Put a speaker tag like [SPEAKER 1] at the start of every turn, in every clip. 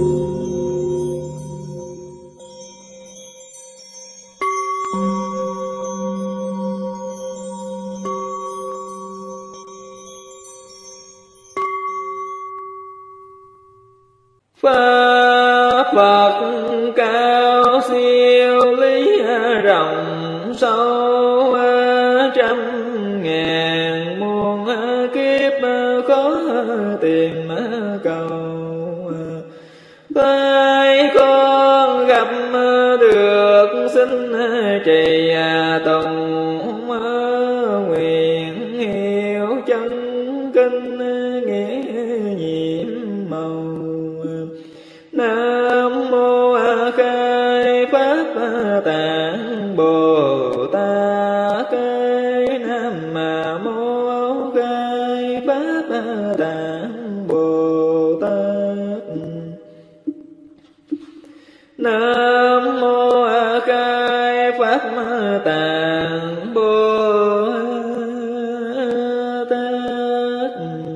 [SPEAKER 1] Pháp Phật cao siêu lý rộng sâu, trăm ngàn muôn kiếp khó tìm cầu. Tay con gặp được xin trì tùng, nguyện hiểu chân kinh nghĩa nhiệm màu. Nam mô A Khai Pháp Tạng Bồ Tát. Nam mô Khai Pháp Tạng Bồ Tát. Nam mô A Khai Pháp Tạng Bồ Tát.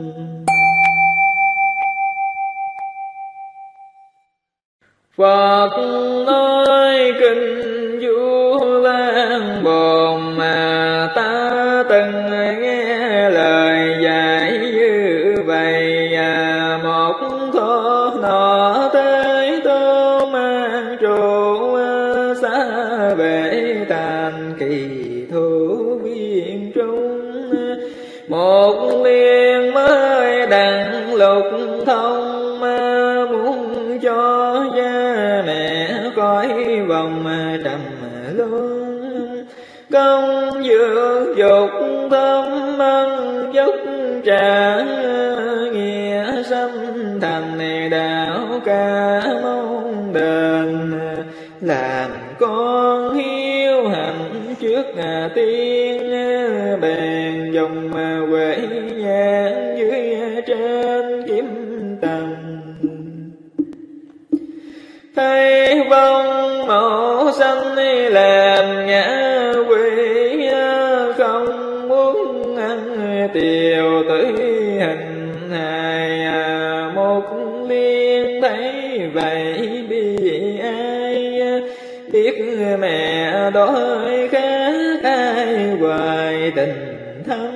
[SPEAKER 1] Phật nói kinh Du Lan Bồn, mà ta từng nghe lời dạy như vậy. Một thọ nọ Thế Tôn mang trụ xa về thành Kỳ Thủ viên trung. Một liên mới đặng lục thông, muốn cho cha mẹ coi vòng trầm luân. Công dưỡng dục thâm ân dốc trả, nghĩa sanh thành đạo ca môn đền. Làm con hiếu hạnh trước tiên, bèn dùng huệ nhãn dưới trên kiếm tầng. Thấy vong mẫu sanh làm ngã quỷ, không muốn ăn tiều tới hình hài. Một liên thấy vậy bi ai, biết mẹ đói khát ai hoài tình thâm.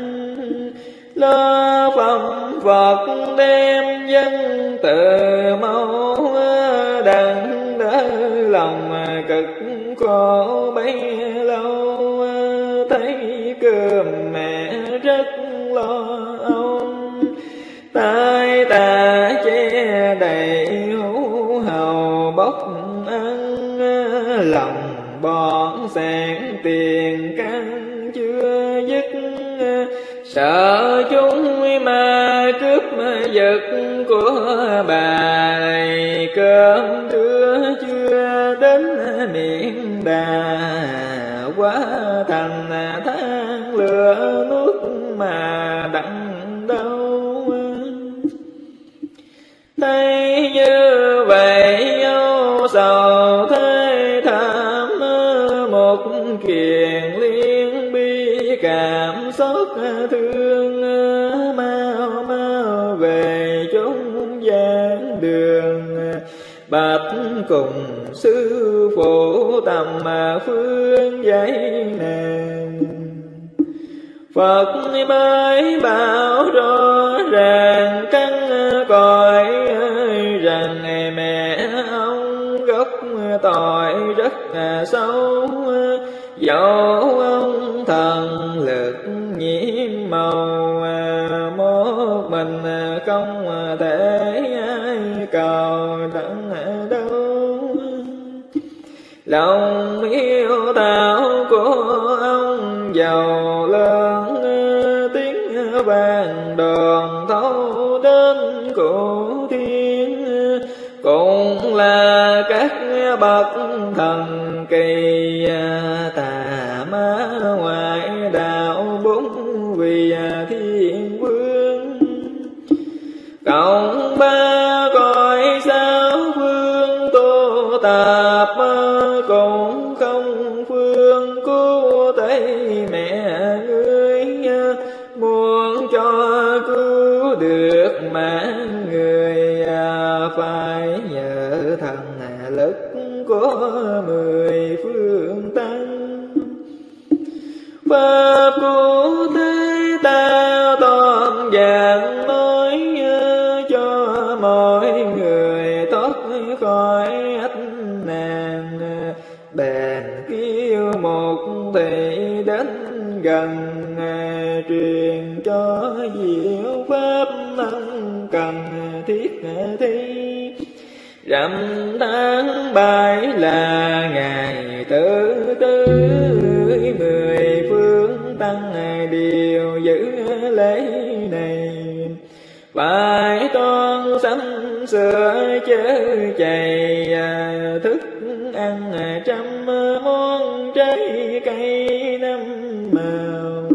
[SPEAKER 1] Lo phẩm Phật đem dân tự mẫu, đặng đỡ lòng cực khổ bấy lâu. Thấy cơm mẹ rất lo âu, tai tà che đầy hú hầu bốc ăn. Lòng bọn sẹn tiền căn chưa dứt, sợ chúng ma cướp giật của bà. Cơm trưa chưa đến miệng đà, quá thành than lửa nuốt mà đặng đâu. Thấy như vậy âu sầu thế thảm, một kiền liên bi cảm xót thương. Mau mau về chốn giảng đường, bạch cùng sư phụ tầm phương dạy nàng. Phật mới bảo rõ ràng căn cõi, rằng mẹ ông gốc tội rất sâu. Dẫu ông thần lực nhiễm màu, một mình không thể ai cầu đặng đâu. Lòng yêu thảo của ông giàu lớn, tiếng vang đòn thâu đến cổ thiên. Cũng là các bậc thần kỳ, tà ma ngoại đạo bốn vị thiên vương. Cộng ba cõi sao phương tu tập, cũng không phương cứu thấy mẹ ngươi. Muốn cho cứu được mà người phải nhờ người thoát khỏi ách nạn. Bèn kêu một thị đến gần, truyền cho diệu pháp ân cần thiết thi. Rằm tháng 7 là ngày thứ tư, 10 phương tăng đều giữ lễ này. Phải toan sắm sửa chớ chày, thức ăn 100 món trái cây 5 màu.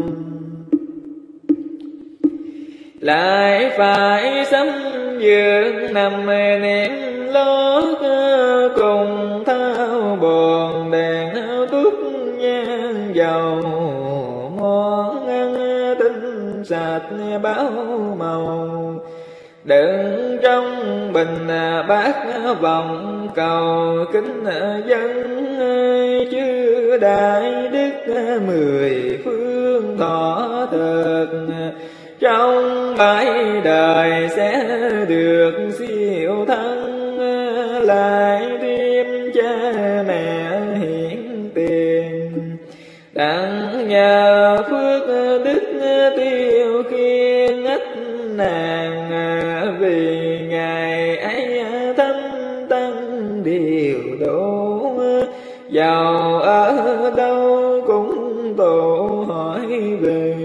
[SPEAKER 1] Lại phải sắm giường nằm nệm lót, cùng thao bồn đèn tuốt nhang dầu. Món ăn tinh sạch báo màu, đựng trong bình bát vòng cầu kính dân. Chư đại đức 10 phương thọ thực, trong 7 đời sẽ được siêu thân. Lại thêm cha mẹ hiển tiền, đặng nhờ phước đức tiêu khiên ách nàng. Vì ngày ấy thánh tăng điều độ, giàu ở đâu cũng tụ hỏi về.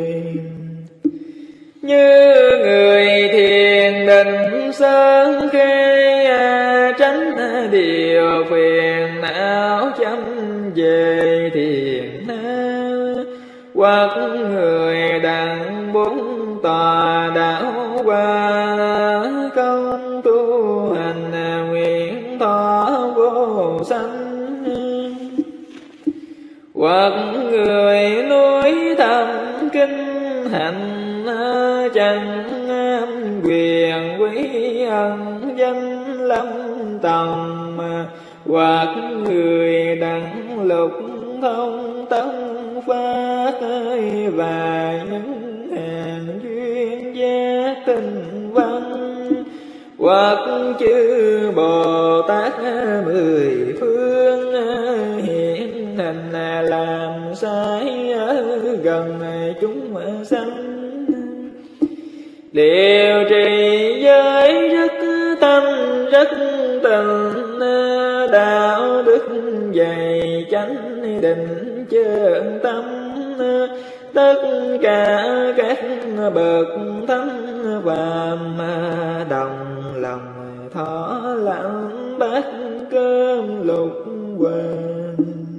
[SPEAKER 1] Như người thiền định sơn khê, tránh điều phiền não chăm về thiền nam. Hoặc người đặng 4 tòa đạo qua, công tu hành nguyện thọ vô sanh. Hoặc người núi thầm kinh hành, chẳng quyền quý ân danh lâm tòng. Hoặc người đặng lục thông tấn phát, và những hàng duyên giác tinh văn. Hoặc chư Bồ Tát 10 phương, hiện hình làm sai ở gần chúng sanh. Điều trì giới rất tâm rất tình, đạo đức dày chánh định chân tâm. Tất cả các bậc thánh phàm, đồng lòng thọ lặng bát cơm lục quan.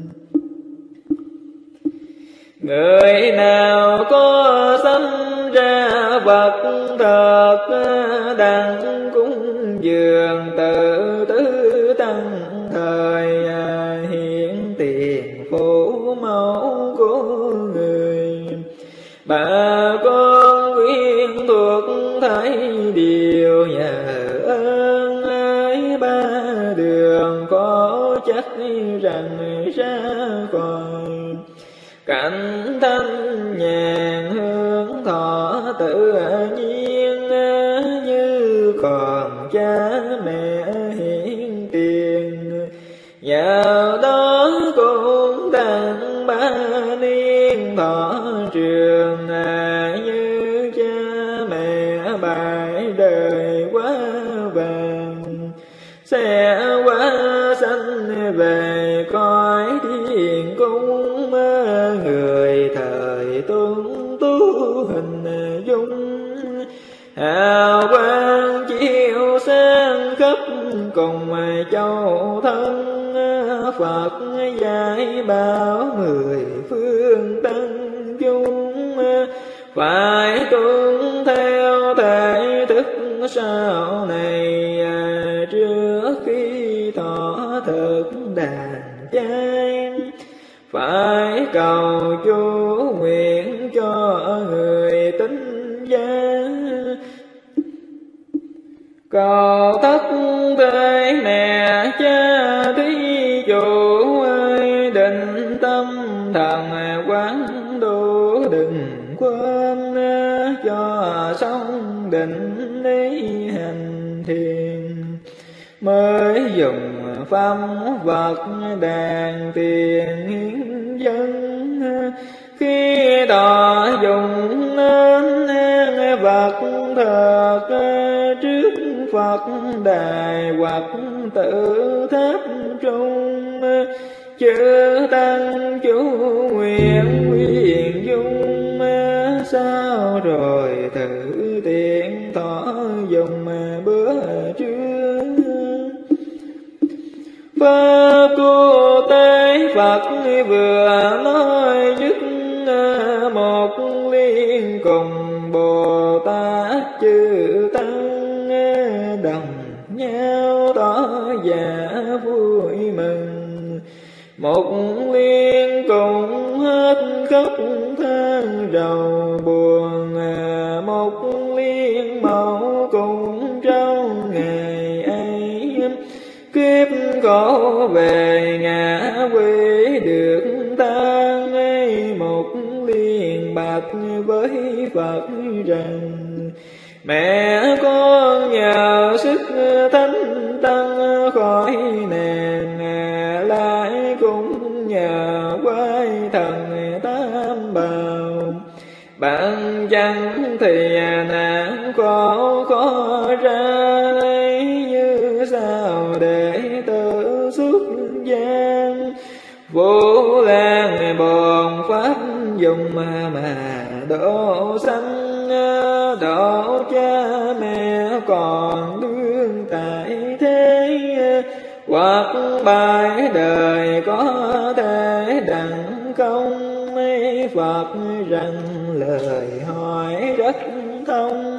[SPEAKER 1] Người nào có sanh ra vật thật, đặng cúng dường tự tứ tăng thời. Hiện tiền phổ mẫu của người, bà con quyến thuộc thấy điều nhờ ơn ấy. 3 đường có chắc rằng ra khỏi, cảnh thanh nhàn hương thọ tự nhiên. Như còn cha mẹ hiển tiền, nhờ đó cũng tặng 3 niên thọ trường. Như cha mẹ 7 đời quá vàng, sẽ quá sanh về cõi thiên cung. Người thời tuân tu hình dung, hào quang chiếu sáng khắp cùng châu thân. Phật dạy bảo 10 phương tăng chúng, phải tuân theo thể thức sau này. Trước khi thọ thực đàn chay, phải cầu chú nguyện cho người tín gia. Cầu thất thế mẹ cha thí chủ ơi, định tâm thần quán đủ đừng quên. Cho xong định ý hành thiền, mới dùng phẩm vật đàn tiền hiến dân. Khi tỏ dùng nên vật thật trước Phật đài hoặc tự tháp trung, chư tăng chú nguyện quyền dung, sao rồi thử tiện thọ dùng bữa trưa. Pháp cô tế Phật vừa nói dứt, một liên cùng Bồ Tát chư tăng đồng nhau tỏ vẻ vui mừng. Một liên cùng hết khóc than rầu buồn, một liên mẫu cùng trong ngày ấy. Kiếp khổ về ngã quê được tan, một liên bạch với Phật rằng: mẹ con nhờ sức thánh tăng khỏi nạn, lại cũng nhờ quái thần tam bào. Bạn chẳng thì nạn khó ra, như sao để tự xuất gian. Vô lan bồn pháp dùng mà độ sanh, độ cha mẹ còn đương tại thế. Hoặc bài đời có thể đặng công, Phật rằng lời hỏi rất thông.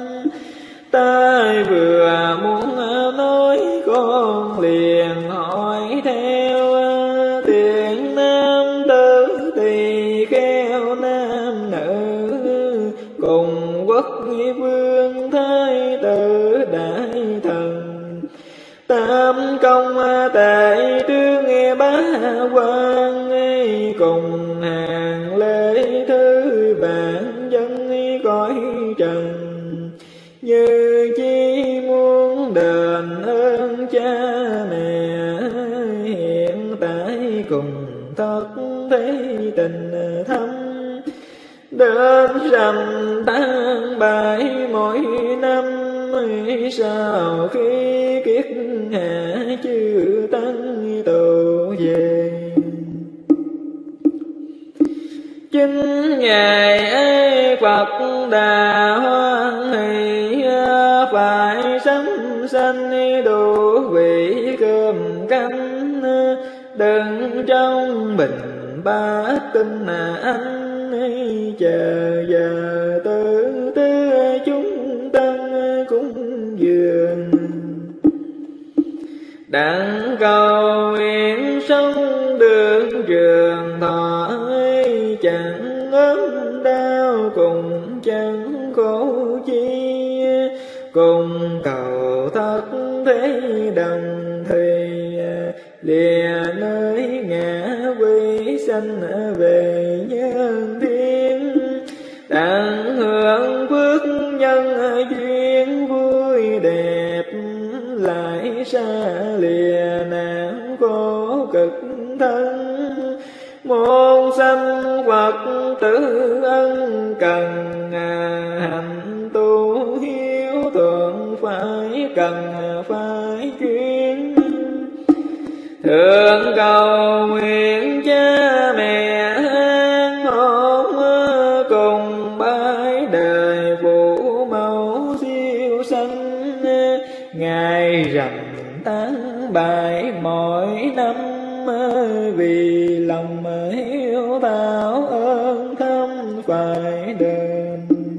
[SPEAKER 1] Ta vừa muốn nói con liền hỏi theo, tiền nam tử tỳ kheo nam nữ, cùng quốc vương thái tử đại thần. Tam công tệ trương bá quan, cùng hàng lễ thứ vạn dân cõi trần. Như chi muốn đền ơn cha mẹ, hiện tại cùng thật thế tình thâm. Đến rằm tháng 7 mỗi năm, sau khi kiết hạ chư tăng tụ về. Chính ngày ấy Phật đà hoan hỷ, phải sắm sanh đủ vị cơm canh, đừng trong bình bát tinh anh. Chờ giờ tự tư chúng tăng cúng dường, đặng cầu nguyện sống được trường thọ. Chẳng ốm đau cùng chẳng khổ chi, cùng cầu thật thế đồng thùy. Lìa nơi ngã quỷ sanh về nhân thiên, đặng hưởng phước nhân duyên vui đẹp. Lại xa lìa nạn khổ cực thân, môn sanh Phật tử ân cần. Hành tu hiếu thuận phải cần phải chuyên, thượng cầu nguyện cha mẹ an ổn, cùng bái đời phụ mẫu siêu sanh. Ngày rằm tháng 7 mỗi năm, vì lòng hiếu thảo ơn thâm phải đền.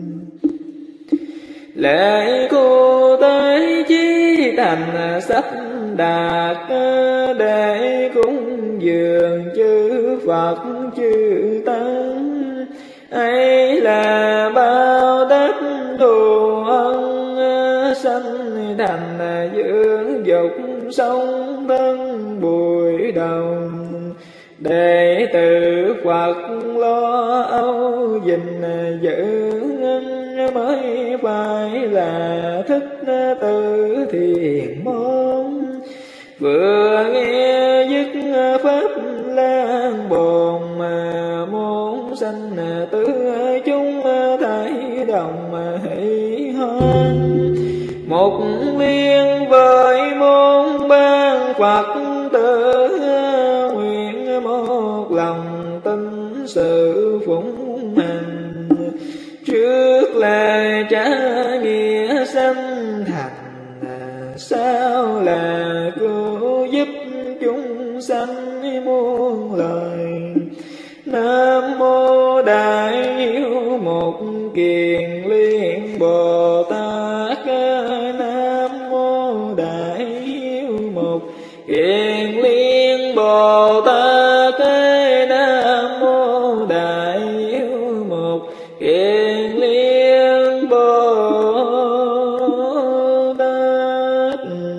[SPEAKER 1] Lễ cô tế chí thành sắp đạt, để cúng dường chư Phật chư tăng. Ấy là bao đắc thù ân, sanh thành dưỡng dục sống thân bụi đồng. Đệ tử Phật lo âu gìn giữ, mới phải là thức tử thiền môn. vừa nghe dứt pháp lan bồn mà muốn sanh tứ chúng thấy đồng hỷ hoan. Một liên với môn ban Phật tử nguyện một lòng tin sự phụng hành. Trước là trả nghĩa sanh thành, sau là cứu giúp chúng sanh muôn loài. Nam mô Đại Hiếu Một Kiền Liên Bồ Tát. Nam mô Đại Hiếu Một Kiền Liên Bồ Tát. Nam mô Đại Hiếu Một Kiền Liên Bồ Tát.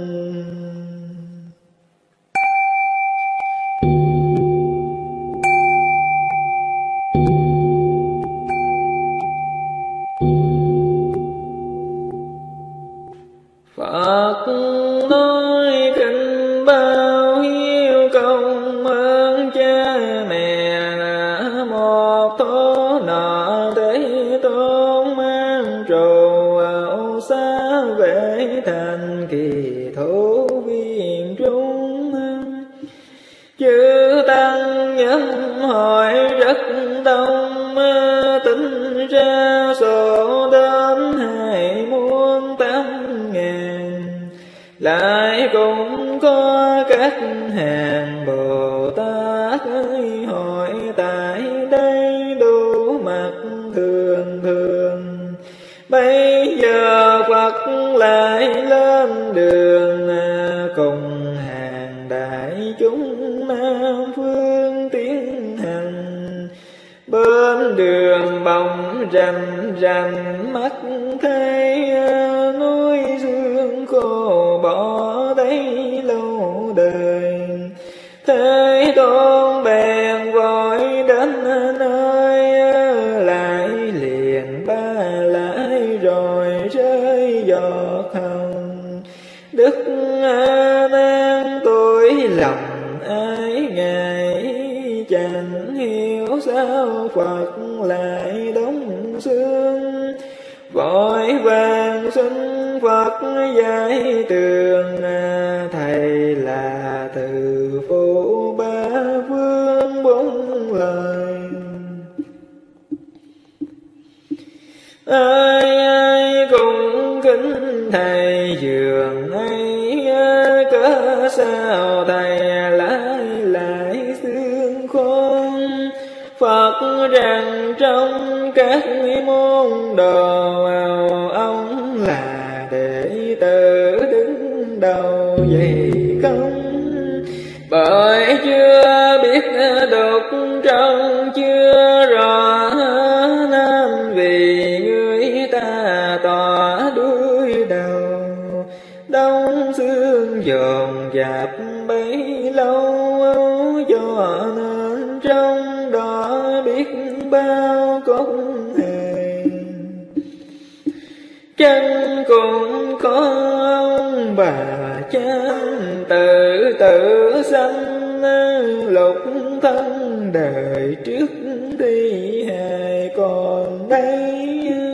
[SPEAKER 1] Phật nói kinh bao hiếu công ơn cha mẹ, là một thố nọ thế tôn mang trù xa về thành kỳ thủ viên trung. Chư tăng nhóm hỏi rất đông, tính ra số đến 28.000. Lại cũng có các hàng Bồ Tát hỏi tại đây đủ mặt thường thường. Bây giờ Phật lại lên đường cùng hàng đại chúng Nam phương tiến hành. Bên đường bóng rành rành mắt thấy núi xương khô bỏ đấy lâu đời. Thế tôn bèn vội đến nơi, lại liền ba lại rồi rơi giọt hồng. Đức A Nan tuổi lòng ái ngại, chẳng hiểu sao Phật lại đóng xương. Vội vàng xin Phật giải tường, thầy là từ phụ ba phương bốn lời. Ai ai cũng kính thầy dường ấy, cớ sao thầy lại xương khôn. Phật rằng trong các môn đồ, ông là đệ tử đứng đầu vậy không? Bởi chưa biết đục trong chưa rõ, nên vì người ta tỏ đuôi đầu. Đông xương dồn dập bấy lâu, cho nên trong đó biết bao cốt hèn. Chân cũng có ông bà cha tự tử sanh, lục thân đời trước đi hài còn đây.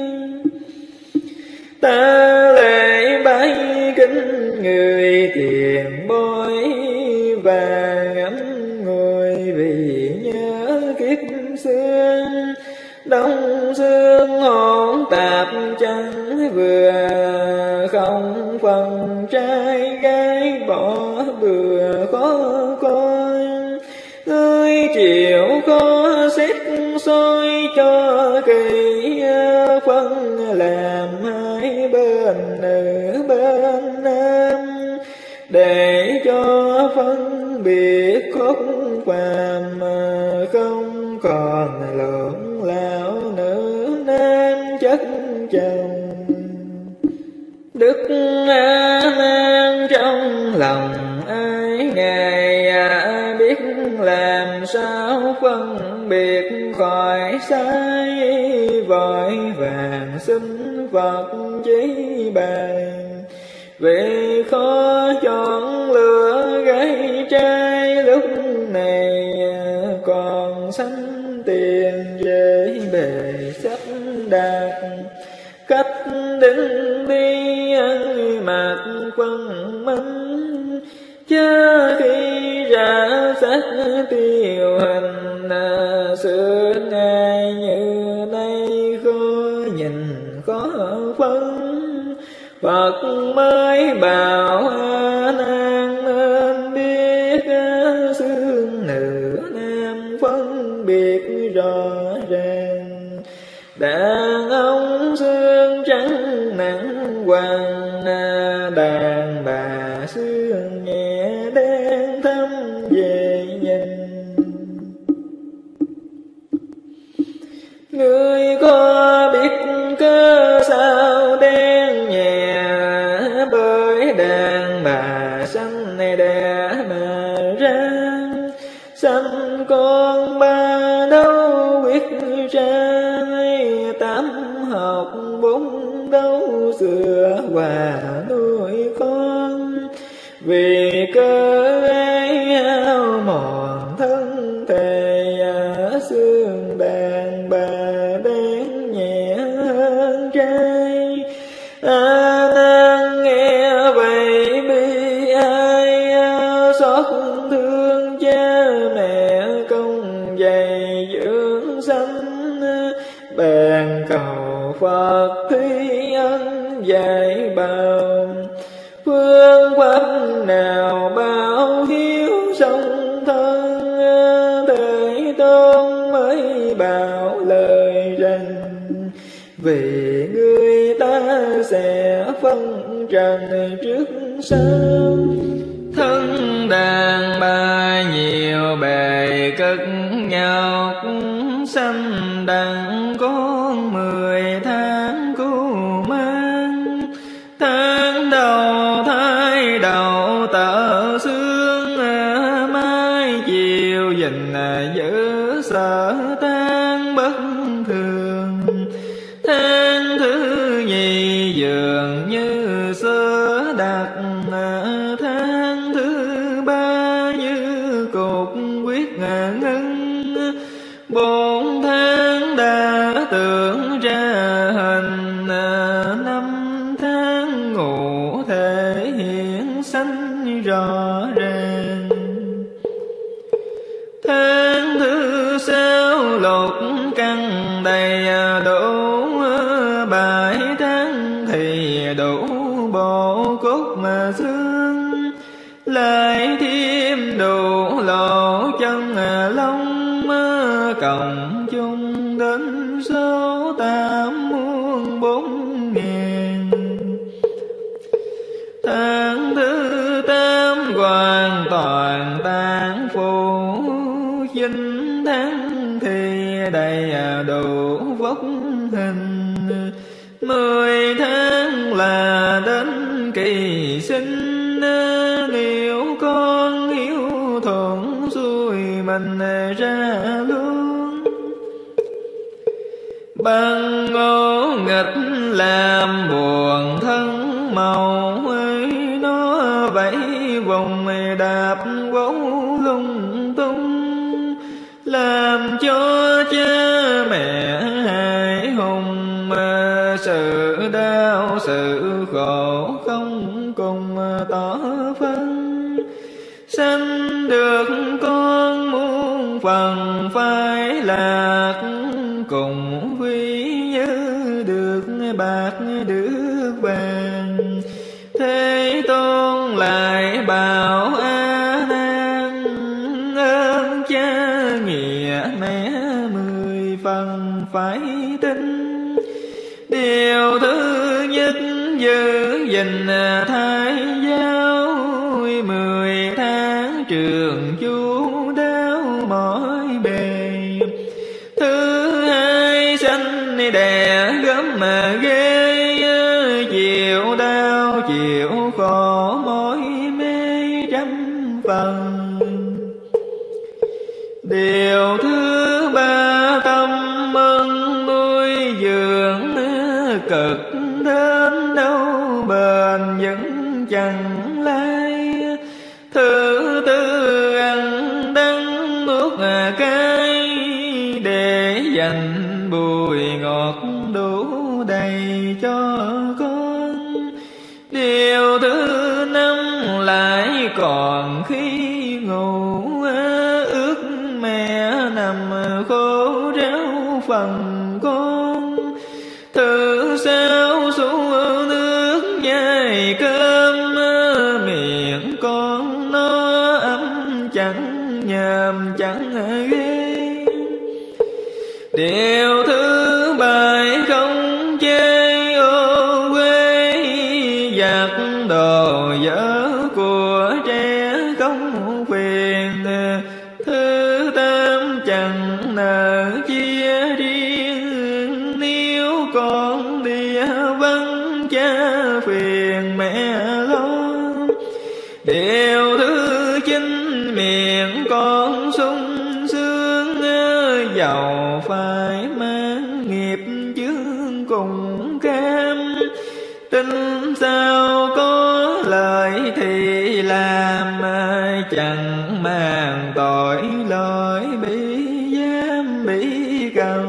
[SPEAKER 1] Ta lễ bái kính người tiền bối, và ngắm người vì nhớ kiếp xưa. Đông xương hỗn tạp chẳng vừa, không phần trai gái bỏ bừa khó coi. Ngươi chịu khó xét soi cho kỹ, phân làm hai bên nữ bên nam, để cho phân biệt khúc phàm, không còn lộn lão nữ nam chất chồng. Đức A Nan trong lòng ái ngài, biết làm sao phân biệt khỏi sai. Vội vàng xin Phật chỉ bàn, vì khó chọn lựa khách đứng đi ăn mặc phân minh, chớ khi ra sắc tiêu hành xưa nay như nay khó nhìn khó phân. Phật mới bảo A Nan nên biết xương nữ nam phân biệt rõ ràng. Đàn ông xương trắng nặng hoàng, đàn bà xương nhẹ đen thâm về nhìn. Người có biết cớ sao đen nhẹ, bởi đàn bà sanh này đẻ mà ra. Sanh con ba đâu quyết trai, tám học bốn đâu xưa hòa nuôi con. Vì cớ ấy hao mòn thân thể, xương đàn bà đen nhẹ hơn trai. A Nan nghe vậy bi ai, xót thương cha mẹ công dày dưỡng sanh. Bèn cầu Phật thí ân dạy bảo, phương pháp nào báo hiếu song thân. Thế Tôn mới bảo lời rằng, vì người ta sẽ phân trần trước sau. Thân đàn bà nhiều bề cực nhọc, sanh đặng con 10 tháng cứu mang. Tháng đầu thai đầu tợ xương, mai chiều dình giữ sở tan bất thường. Tháng thứ nhì dường như sơ đặt, tháng thứ ba như cục quyết ngân. 4 tháng đã tưởng ra hình, 5 tháng ngủ thể hiện sanh rõ ràng. Tháng thứ 6 lục căn đầy đủ, 7 tháng thì đủ bộ cốt mà xương. Lại thêm đủ lỗ chân lông, cộng chung đến số 84.000. Tháng thứ 8 hoàn toàn tán phụ, 9 tháng thì đầy đủ vóc hình. 10 tháng là đến kỳ sinh, nếu con hiếu thuận xuôi mình ra luôn. Bằng ngô nghịch làm buồn thân màu, nó vẫy vùng đạp gấu lung tung. Làm cho cha mẹ hài hùng, sự đau sự khổ không cùng tỏ phân. Sanh được con muôn phần phải lạc, cùng vi như được bạc được vàng. Thế Tôn lại bảo A Nan, ơn cha nghĩa mẹ 10 phần phải tin. Điều thứ nhất giữ gìn thai giáo, 10 tháng trường chu đáo mỏi bề. Thứ hai sanh đẻ gấm mà ghê, chịu đau chịu khổ mỏi mê trăm phần. Điều thứ ba tâm ân nuôi dưỡng, cực đến đâu bền vững chẳng lai. Thứ tư ăn đắng nuốt cay, để dành bùi ngọt đủ đầy cho còn khi ngủ, ước mẹ nằm khô ráo phần con. Từ sao xuống nước nhai cơm, miệng con nó ấm chẳng nhàm chẳng ghê. Điều thứ bảy không chê ô quê, giặt đồ dở của trẻ không phiền. Thứ tám chẳng nợ chia riêng, nếu con đi vắng cha phiền mẹ lo. Điều thứ chín miệng con sung sướng, giàu phải mang nghiệp chướng cùng cam. Tin sao có lợi thì làm, chẳng màng tội lỗi bị giam bị cầm.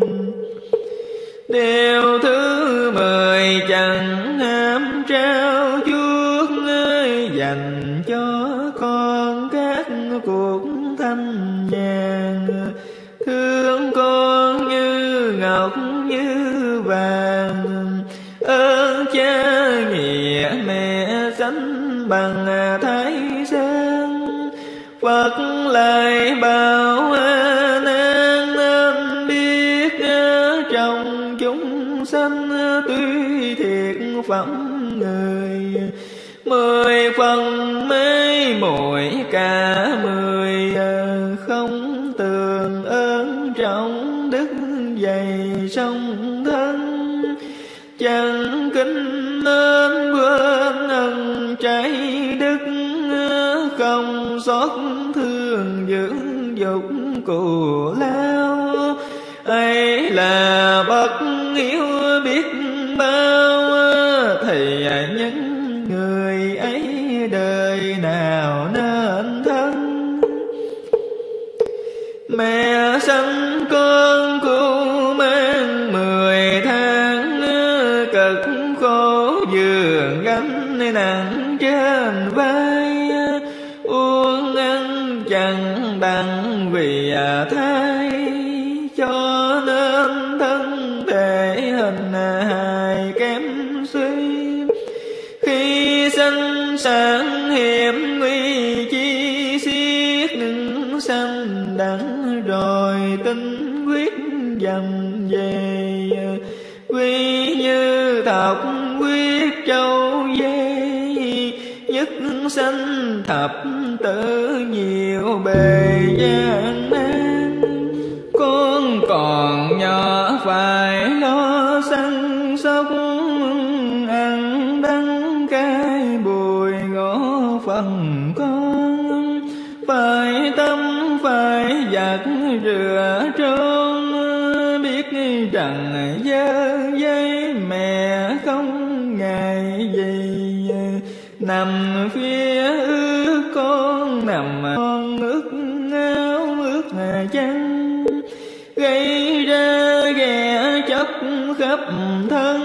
[SPEAKER 1] Điều thứ 10 chẳng ham trao chuốt, dành cho con các cuộc thanh nhàn. Thương con như ngọc như vàng, ơn cha nghĩa mẹ sánh bằng Thái Sơn. Phật lại bảo nan nên biết, trong chúng sanh tuy thiệt phẩm người. 10 phần mê muội cả 10, không tường ơn trọng đức dày song thân. Chẳng kính nên quên ân trái đức, không xót thương dưỡng dục cù lao. Ấy là bậc hiếu biết bao, thì những người ấy đời nào nên thân. Mẹ sanh con cô mang 10 tháng, cực khổ giường gánh nặng trên vai. Uống ăn chẳng bằng vì thai, cho nên thân thể hình hài kém suy. Khi sanh sản hiểm nguy chi xiết, nâng sanh đắng rồi tinh quyết dầm về. Quy như thọc quyết châu dê, nhất sanh thập tử nhiều bề gian nan. Con còn nhỏ phải lo săn sóc, ăn đắng cay bùi ngõ phần con. Phải tâm phải giặt rửa trốn, biết rằng dơ giấy mẹ không ngại gì. Nằm phía ước con nằm con ước áo ước chăn, gây ra ghẻ chấp khắp thân.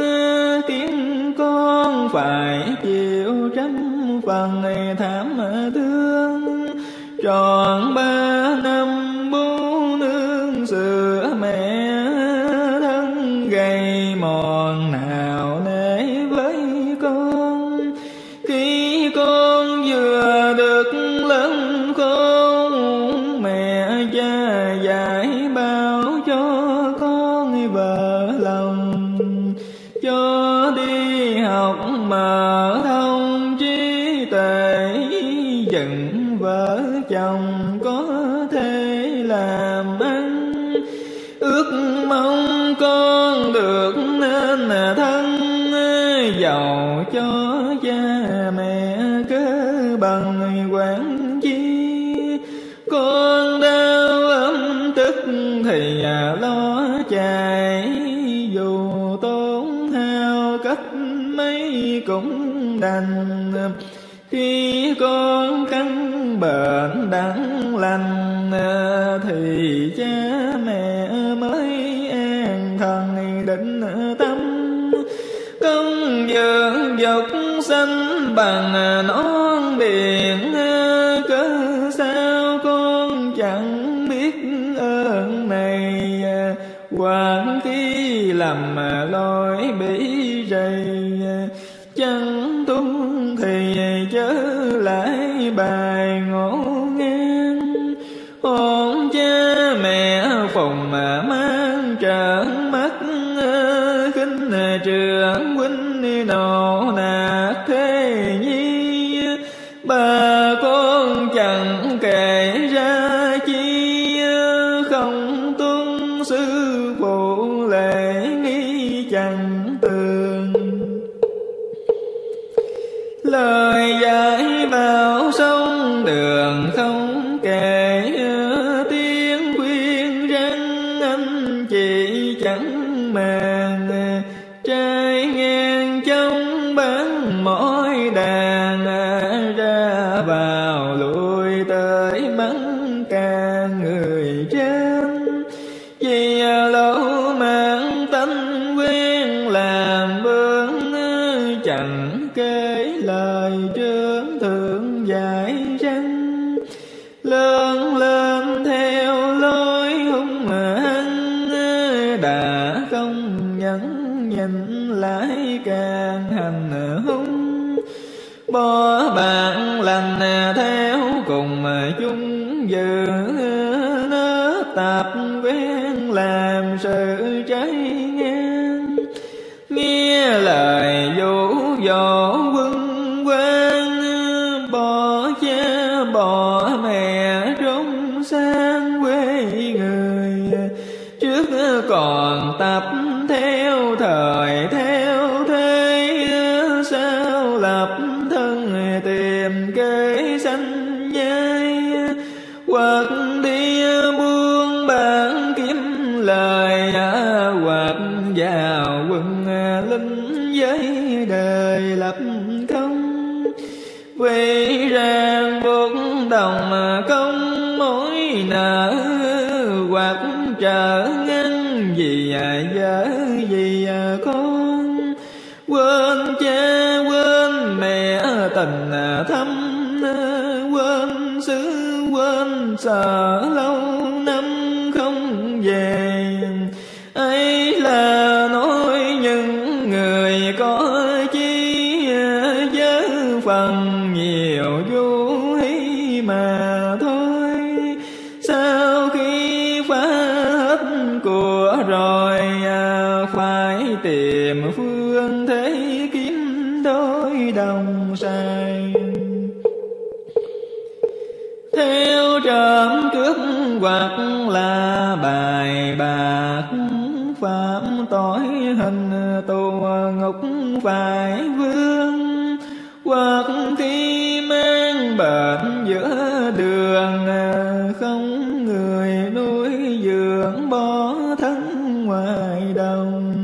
[SPEAKER 1] Tiếng con phải chịu trăm phần thảm thương. Tròn 3 năm bố nương sữa mẹ, thân gầy mòn nào nể với con. Khi con vừa được lớn khôn, mẹ cha dạy bảo cho con vợ lòng. Cho đi học mở thông trí tuệ, dựng vợ chồng có thể làm ăn. Ước mong con được nên thân, giàu cho cha mẹ cớ bằng quản chi. Con đau ấm tức thì lo chạy, dù tốn hao cách mấy cũng đành. Khi con căn bệnh đắng lành, thì cha mẹ mới an thần định tâm. Công dưỡng dục sanh bằng non biển, hoặc khi làm lỗi bị rầy, chẳng tuân thì chớ lại bài ngộ ngang. Hôn cha mẹ phùng mang trợn mắt, khinh trưởng huynh nộ nạt thế nhi. Bà con chẳng kể ra chi, không tuân sư phụ lễ nghi chẳng tường. Lời dạy vào sông đường không kể, tiếng khuyên răng anh chị chẳng màng. Trai ngang trong bán mỗi đàn, ra vào lui tới mắng ca người trên. Vì lỗ mạng tánh quen làm bướng, chẳng kể lời trướng thượng dạy răng. Lớn lên theo lối hung hăng, đã không nhẫn nhịn lại càng hành hung. Bỏ bạn lành theo cùng chung dự, nó tập quen làm sự trái ngang. Nghe lời dỗ dỗ quân quan, bỏ cha bỏ mẹ trốn sang quê người. Trước còn tập theo thời theo thế, sao lập thân tìm kế sanh nhai. Hoặc đi buôn bán kiếm lời, hoặc vào quân lính với đời lập công. Vì ràng buộc đồng công mối nợ, hoặc trở ngăn vì vợ vì con. Quên cha quên mẹ tình thâm, quên xứ quên sợ lâu năm không về. Ấy là nói những người có chi, với phần nhiều vô hí mà thôi. Sau khi phá hết của rồi, phải tìm phương thế kiếm đối đồng sai. Theo trộm cướp hoặc là bài bạc, phạm tội hình tù ngục phải vương. Hoặc khi mang bệnh giữa đường, không người nuôi dưỡng bỏ thân ngoài đồng.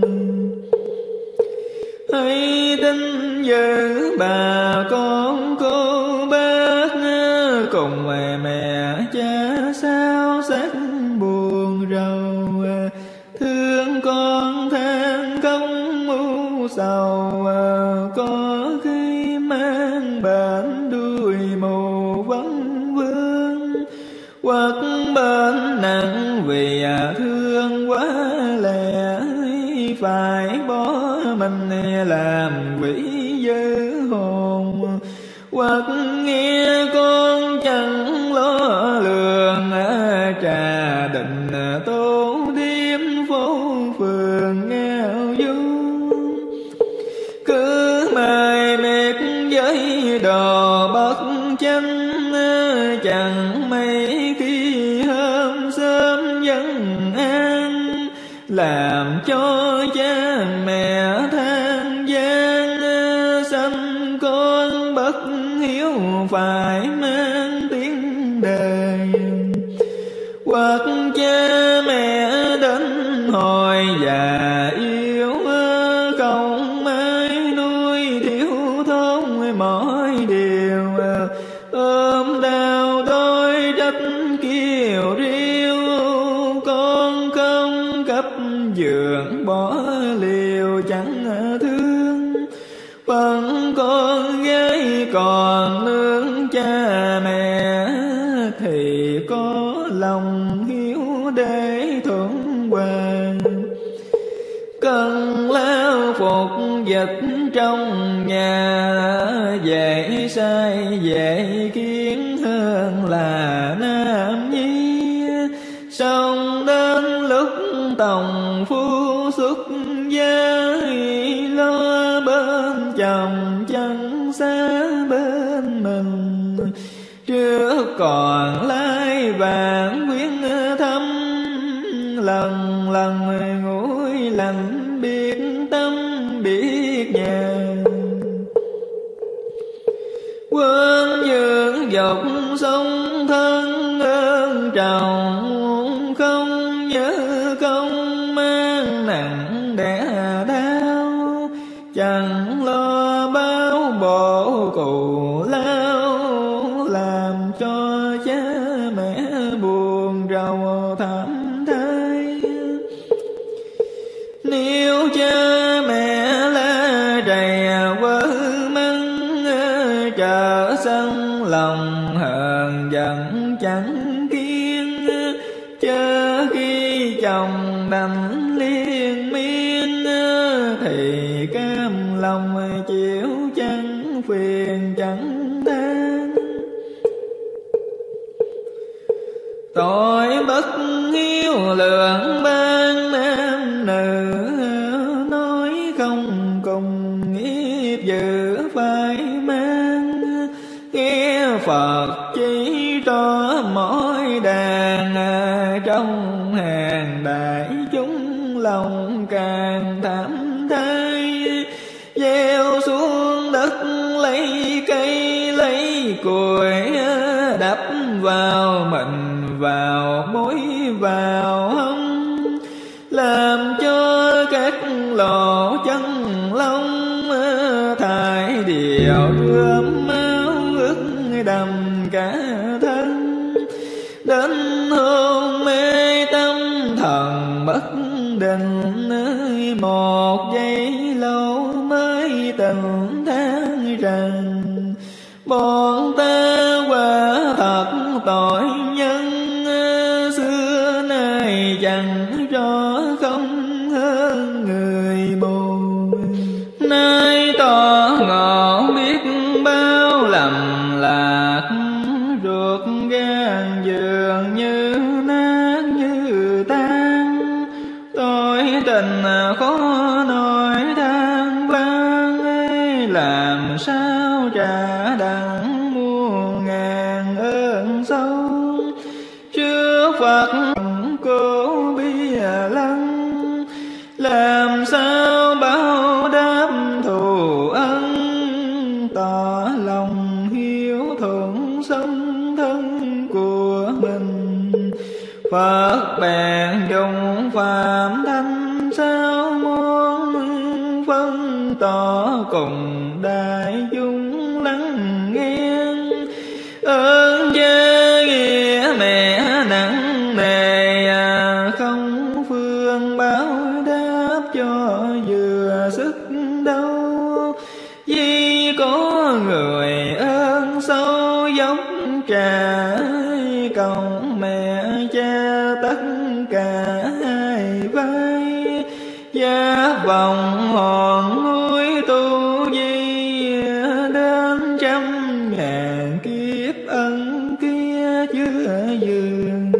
[SPEAKER 1] Hãy tin giữ bà con cô bác, cùng mẹ cha sao sắc buồn rầu. Thương con than không u sầu, có khi mang bệnh đuôi mù vấn vương. Hoặc bệnh nặng vì thương quá lẽ, phải bỏ mình làm quỷ dữ hồn. Hoặc nghe con chẳng lo lường, trà định tô điếm phố phường nghèo dung. Cứ mài mệt với đồ bất chánh, chẳng mấy khi hôm sớm vẫn an. Làm cho cha mẹ than gian, sanh con bất hiếu phải mang tiếng đời. Hoặc cha mẹ đến hồi già yếu, không ai nuôi thiếu thốn mọi điều. Ôm đau đôi trách kiều riêu, con không cấp giường bỏ liều chẳng thương. Phần con gái còn nương cha mẹ, thì có lòng hiếu để thuận hòa. việc trong nhà, dễ sai dễ kiến hơn là nam nhi. Xong đến lúc tòng phu xuất gia, lo bên chồng chẳng xa bên mình. Trước còn lai vạn quyến thăm, lần lần nguội lạnh biết tâm biết nhà. Quên dưỡng dục sống thân ơn trọng, không nhớ công mang nặng đẻ đau. Chẳng lo báo bộ cù lao, làm cho cha mẹ buồn rầu thảm thay. Nếu cha mẹ la rầy quơ mắng, trở sân lòng hờn giận chẳng kiên. Chớ khi chồng đành liên miên, thì cam lòng chịu chẳng phiền chẳng than. Tội bất hiếu lượng ban nam nữ, nói không cùng nghiệp dự phải mang. Nghe Phật chỉ rõ mỗi đàn, trong hàng đại chúng lòng càng thảm thay. Gieo xuống đất lấy cây lấy củi, đắp vào mình vào mối vào hông. Làm cho các lỗ chân lông, thải điều rơm máu ướt đầm cả thân. Đến hôn mê tâm thần bất định, một giây lâu mới tình than rằng. Bọn ta quả thật tội nhân, xưa nay chẳng rõ không hơn người mù. Nay tỏ ngộ biết bao lầm lạc, ruột gan dường như nát như tan. Tôi tình khó nói than vang, làm sao trả đặng muôn ngàn ơn sâu. Trước Phật cố bia lăng, làm sao báo đáp thù ân. Tỏ lòng hiếu thuận sống thân của mình, Phật bèn dùng phạm thanh sao môn. Phân tỏ cùng đại chúng lắng nghe, ơn cha nghĩa mẹ nặng nề, không phương báo đáp cho vừa sức đâu. Vì có người ơn sâu dốc trả, cộng mẹ cha tất cả hai vai. Giá vòng hòn núi tu di, đến trăm ngàn kiếp ân kia chưa dừng.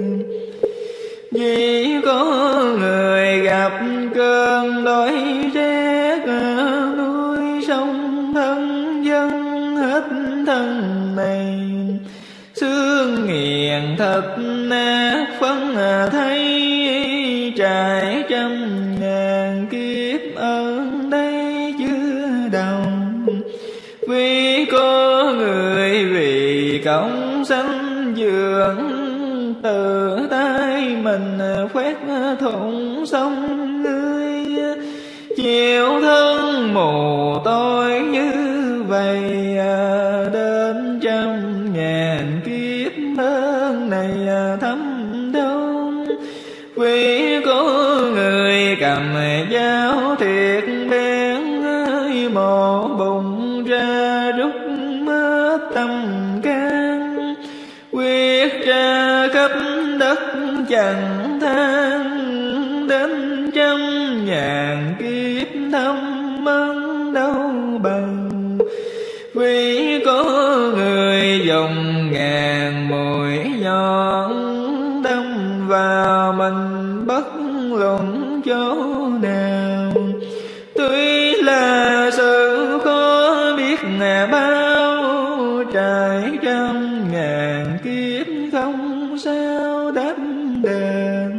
[SPEAKER 1] Vì có người gặp cơn đói rét, núi sông thân dân hết thân này. Xương nghiền thịt nát phân thấy, trải trăm ngàn kiếp ơn đây chưa đồng. Vì có người vì công sanh dưỡng, từ tay mình khoét thủng sông ngươi. Chịu thân mù tôi như vậy, đến trăm ngàn kiếp ơn này thấm đâu. Vì có người cầm dao thiệt bén, mổ bụng ra rút mất tâm can. Quyết ra khắp đất chẳng than, đến trăm ngàn kiếp thâm ân ngàn mũi nhọn đâm vào mình bất luận chỗ nào. Tuy là sự khó biết bao trải trăm ngàn kiếp không sao đáp đền.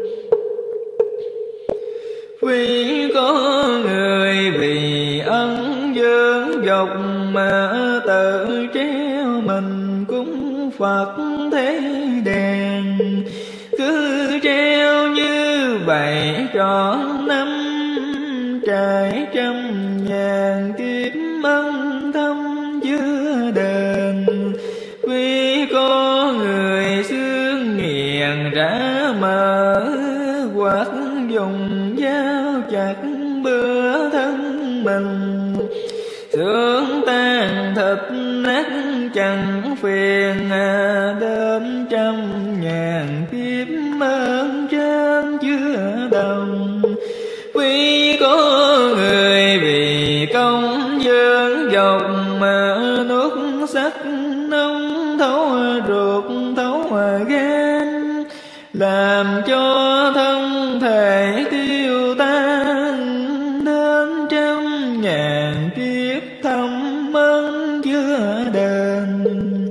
[SPEAKER 1] Vì có người vì ân dưỡng dục mà tự treo mình cúng Phật thế đàn. Cứ treo như vậy trọn năm trải trăm ngàn kiếp ân thâm chưa đền. Vì có người xương nghiền ra mở hoặc dùng dao chặt bữa thân mình. Xương tan thịt nát chẳng phiền đến trăm ngàn kiếp ơn trên chưa đồng. Vì có người vì công dưỡng dục mà nuốt sắc nông thấu ruột thấu gan, làm cho thân thể tiêu tan đến trăm ngàn kiếp thâm ân chưa đền.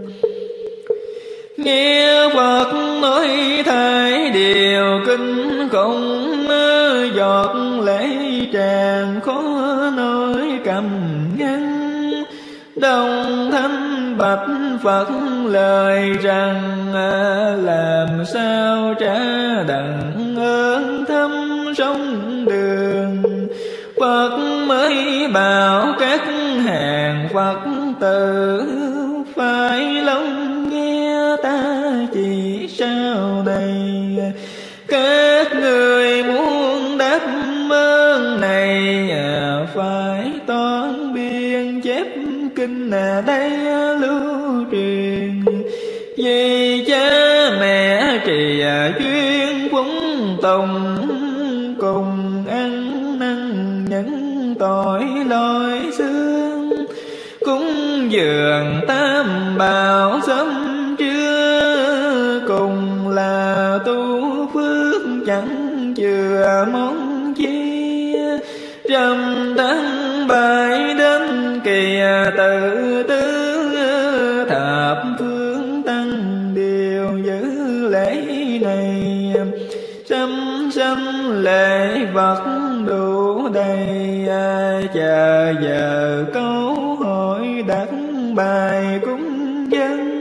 [SPEAKER 1] Nghe Phật nói thay điều kinh khủng, giọt lễ tràn khó nói cầm ngăn. Đồng thanh bạch Phật lời rằng làm sao trả đặng ơn thâm sông đường. Phật mới bảo các hàng Phật tử phải lắng nghe ta chỉ sau này. Các người muốn đáp ơn này phải toán biên chép kinh đây lưu truyền. Vì cha mẹ trì chuyên phúng tùng, cùng ăn năn những tội lỗi xương. Cúng dường tam bảo sớm trưa, cùng là tu phước chẳng chừa mong chi. Trầm tháng bài đến kỳ tự tứ, thập phương tăng đều giữ lễ này. Sanh lễ vật đủ đầy, chờ giờ câu hỏi đặt bài cúng dân.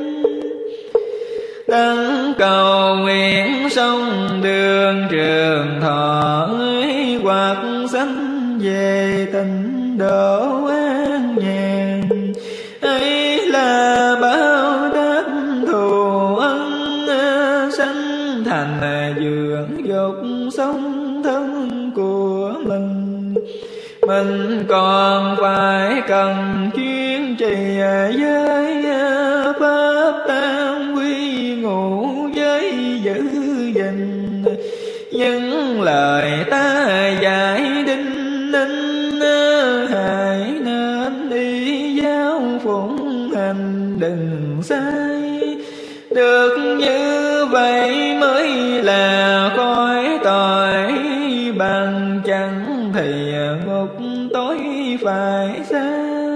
[SPEAKER 1] Đấng cầu nguyện sông đường trường thọ, hoặc sanh về tịnh độ an nhàn. Ấy là báo đáp thù ân, sanh thành dưỡng dục sống thân của mình. Mình còn phải cần chuyên trì giới pháp tam quy ngũ giới giữ gìn. Những lời ta dạy đinh ninh, hãy nên đi giáo phụng hành đừng sai. Được như vậy mới là khỏi tội, bằng chẳng thì ngục tối phải xa.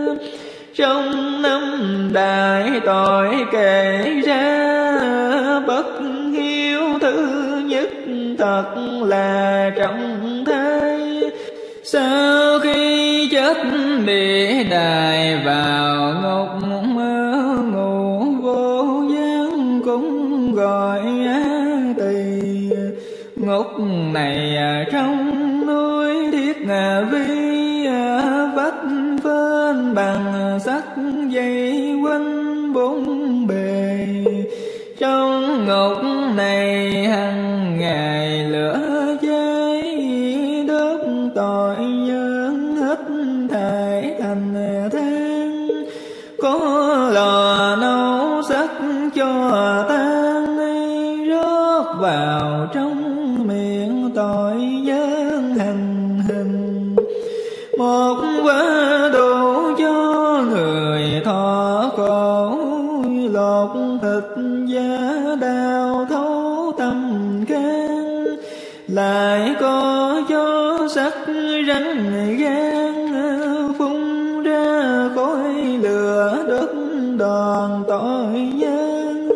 [SPEAKER 1] Trong năm đại tội kể ra, bất hiếu thứ nhất thật là trọng thai. Sau khi chết bị đày vào ngục ngủ vô gián cũng gọi tỳ. Ngục này trong núi Thiết Vi, vách phên bằng sắt dây quanh bốn bề. Trong ngục này hằng ngày lửa cháy, đốt tội nhân hết thải thành than. Có lò nấu sắc cho tan, rót vào trong miệng tội nhân hành hình. Một quả đủ cho người thọ khổ, lột thịt giá đau thấu tâm can. Lại có gió sắc rắn gan phun ra khói lửa đốt đòn tội nhân.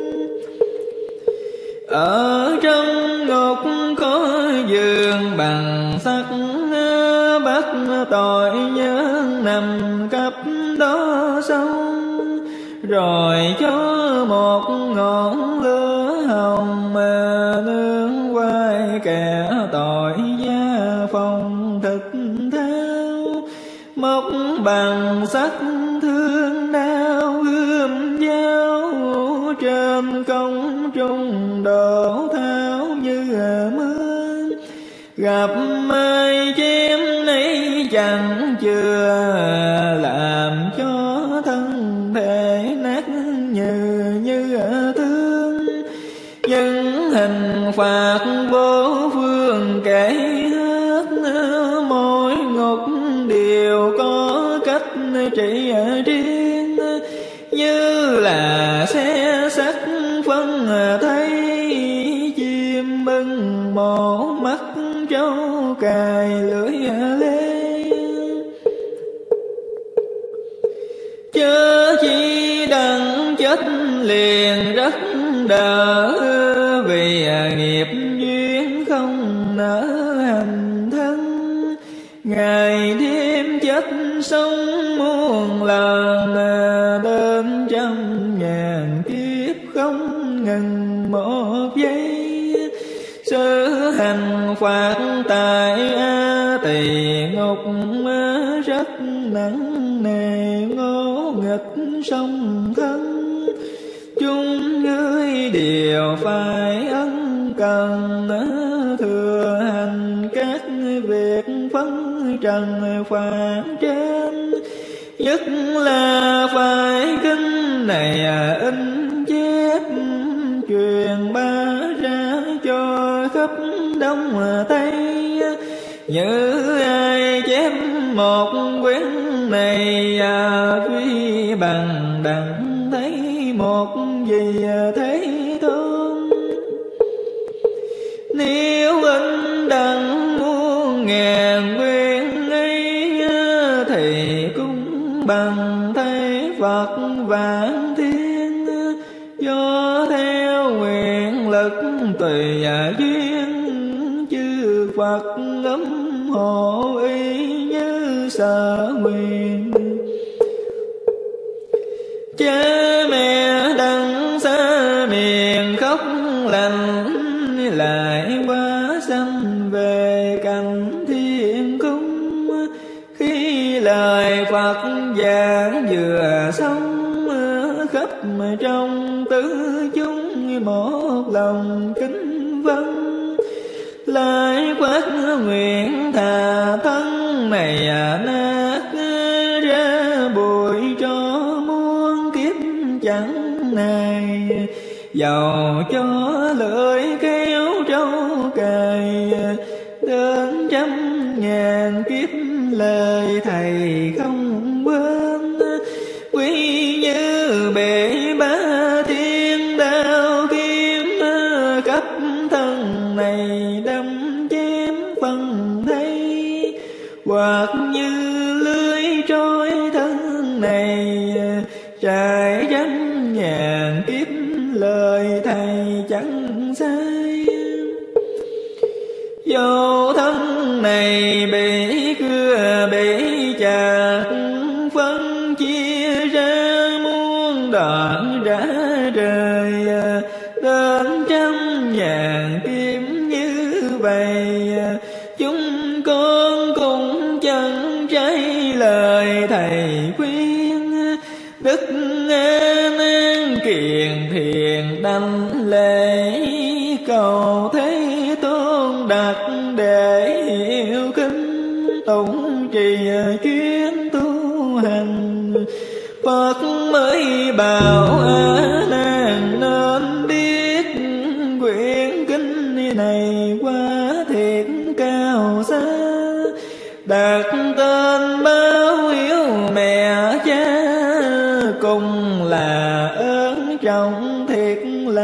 [SPEAKER 1] Ở trong ngục có giường bằng sắt bắt tội nhân nằm cấp đó xong. Rồi cho một ngọn lửa hồng mà nương quay kẻ tội gia phòng thịt thao. Móc bằng sắt thương đao gươm dao trên không trung đổ tháo như mưa. Gặp ai chém nấy chẳng chừa làm cho thân thể nát như thương. Nhưng hình phạt vô phương kể hết, mỗi ngục đều có cách trị riêng. Như là xe sắt phân thấy chim bưng mổ mắt trâu cài lưỡi lê. Chớ chỉ đặng chết liền rất đỡ, vì nghiệp duyên không nỡ hành thân. Ngày đêm chết sống muôn lần, đến trăm ngàn kiếp không ngừng một giây. Sự hành phạt tại A Tỳ ngục rất nặng nề, ngô nghịch song thân. Chúng ngươi đều phải ân cần thừa hành các việc phân trần phạt trên. Nhất là phải kinh này in chép truyền bá ra cho khắp Đông Tây. Như ai chép một quyển này phi bằng đặng thấy một gì thế tôn. Nếu in đặng muôn ngàn quyển ấy thì cũng bằng thế Phật vạn thiên. Do theo nguyện lực tùy duyên, chư Phật ấm hộ y như sở nguyện. Cha mẹ đặng xa miền khóc lành, lại quá sanh về cảnh thiên cung. Khi lời Phật giảng vừa xong, khắp trong tứ chúng một lòng kính vâng. Lại quát nguyện thà thân này nát ra bụi cho muôn kiếp chẳng này. Dầu cho lưỡi kéo trâu cài, đến trăm ngàn kiếp lời thầy không quên. Quý như bể bá thiên đao kiếm, khắp thân này đâm chém phân thấy. Hoặc như lưới trôi thân này, trải trăm ngàn kiếp lời thầy chẳng sai. Dẫu thân này bị cưa bị chặt, phân chia ra muôn đoạn rã rời. Đến trăm ngàn kiếp như vậy, chúng con cũng chẳng trái lời thầy khuyên. Đức A Nan Kiền thiền đảnh lễ, cầu Thế Tôn đặt để hiểu kinh. Tụng trì chuyên tu hành, Phật mới bảo A Nan nên biết. Quyển kinh này quá thiệt cao xa, đặt tên báo hiếu mẹ cha, cùng là ơn trọng thiệt là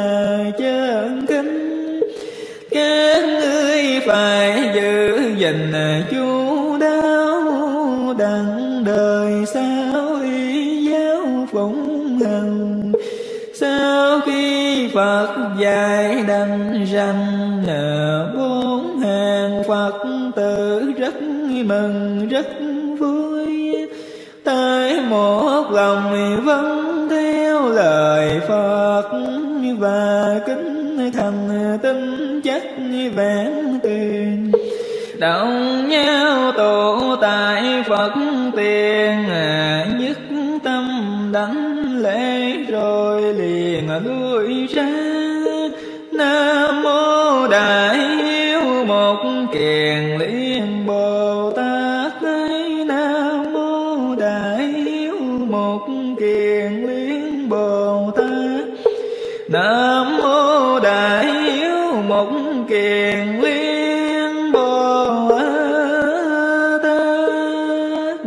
[SPEAKER 1] chân kính. Các ngươi phải giữ gìn chu đáo, đặng đời sau y giáo phụng hành. Sau khi Phật dạy đành rành, bốn hàng Phật tử rất mừng rất vui. Tại một lòng vâng theo lời Phật, và kính thành tinh chắc vẹn tiền. Đồng nhau tụ tại Phật tiền, nhất tâm đảnh lễ rồi liền lui ra. Nam mô Đại Hiếu Một Kiền Liên Bồ Tát. Nam mô Đại Hiếu Một Kiền Liên Bồ Tát. Nam mô Đại Hiếu Một Kiền Liên Bồ Tát.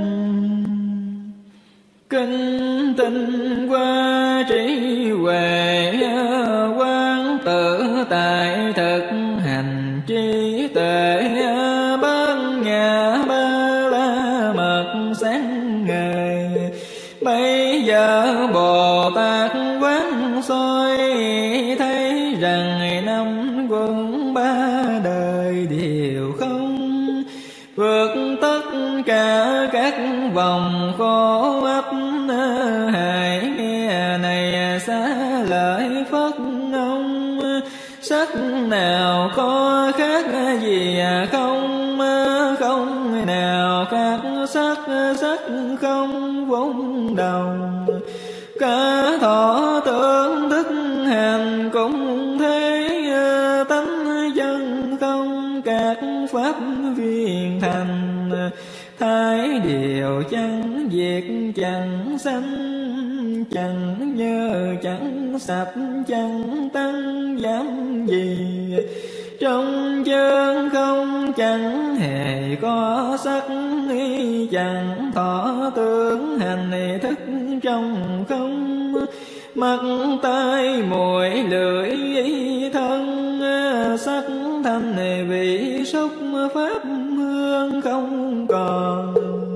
[SPEAKER 1] Kinh tinh qua trí huệ, quán tự tại thực hành trí tuệ. Ban nhà ba la mật sáng ngời, bây giờ Bồ Tát quán soi, thấy rằng năm quân ba đời đều không. Vượt tất cả các vòng khổ ấp, hãy nghe này xá lợi Phất ông. Sắc nào có khác gì không, không nào khác sắc, sắc không vốn đồng. Cả thọ tưởng thức hành cũng thế, tánh chân không các pháp viên thành. Thái điều chẳng diệt chẳng sanh, chẳng nhớ chẳng sạch chẳng tăng giảm gì. Trong chân không chẳng hề có sắc, chẳng thọ tưởng hành thức trong không. Mắt tai mũi lưỡi thân, sắc thanh vị xúc pháp hương không còn.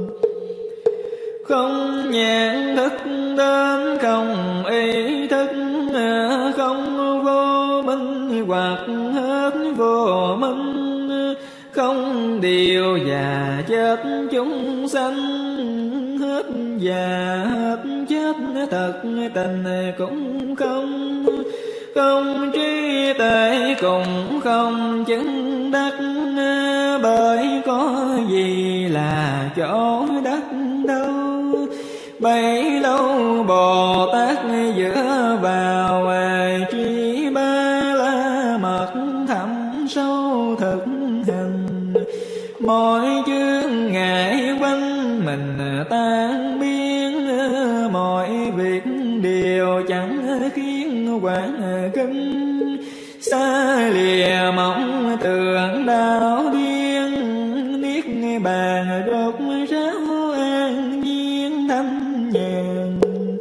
[SPEAKER 1] Không nhãn thức đến không ý thức, không vô minh hoặc hết vô minh. Không điều già chết chúng sanh, hết già hết chết thật tình cũng không. Không trí tuệ cũng không chứng đắc, bởi có gì là chỗ đắc đâu. Bấy lâu Bồ Tát dựa vào trí ba la mật thẳm sâu thực hành. Mọi chướng ngại quanh mình tan biến, mọi việc đều chẳng khiến quản kinh. Xa lìa mộng tưởng đau điên, niết bàn đột ráo an nhiên thanh nhàn.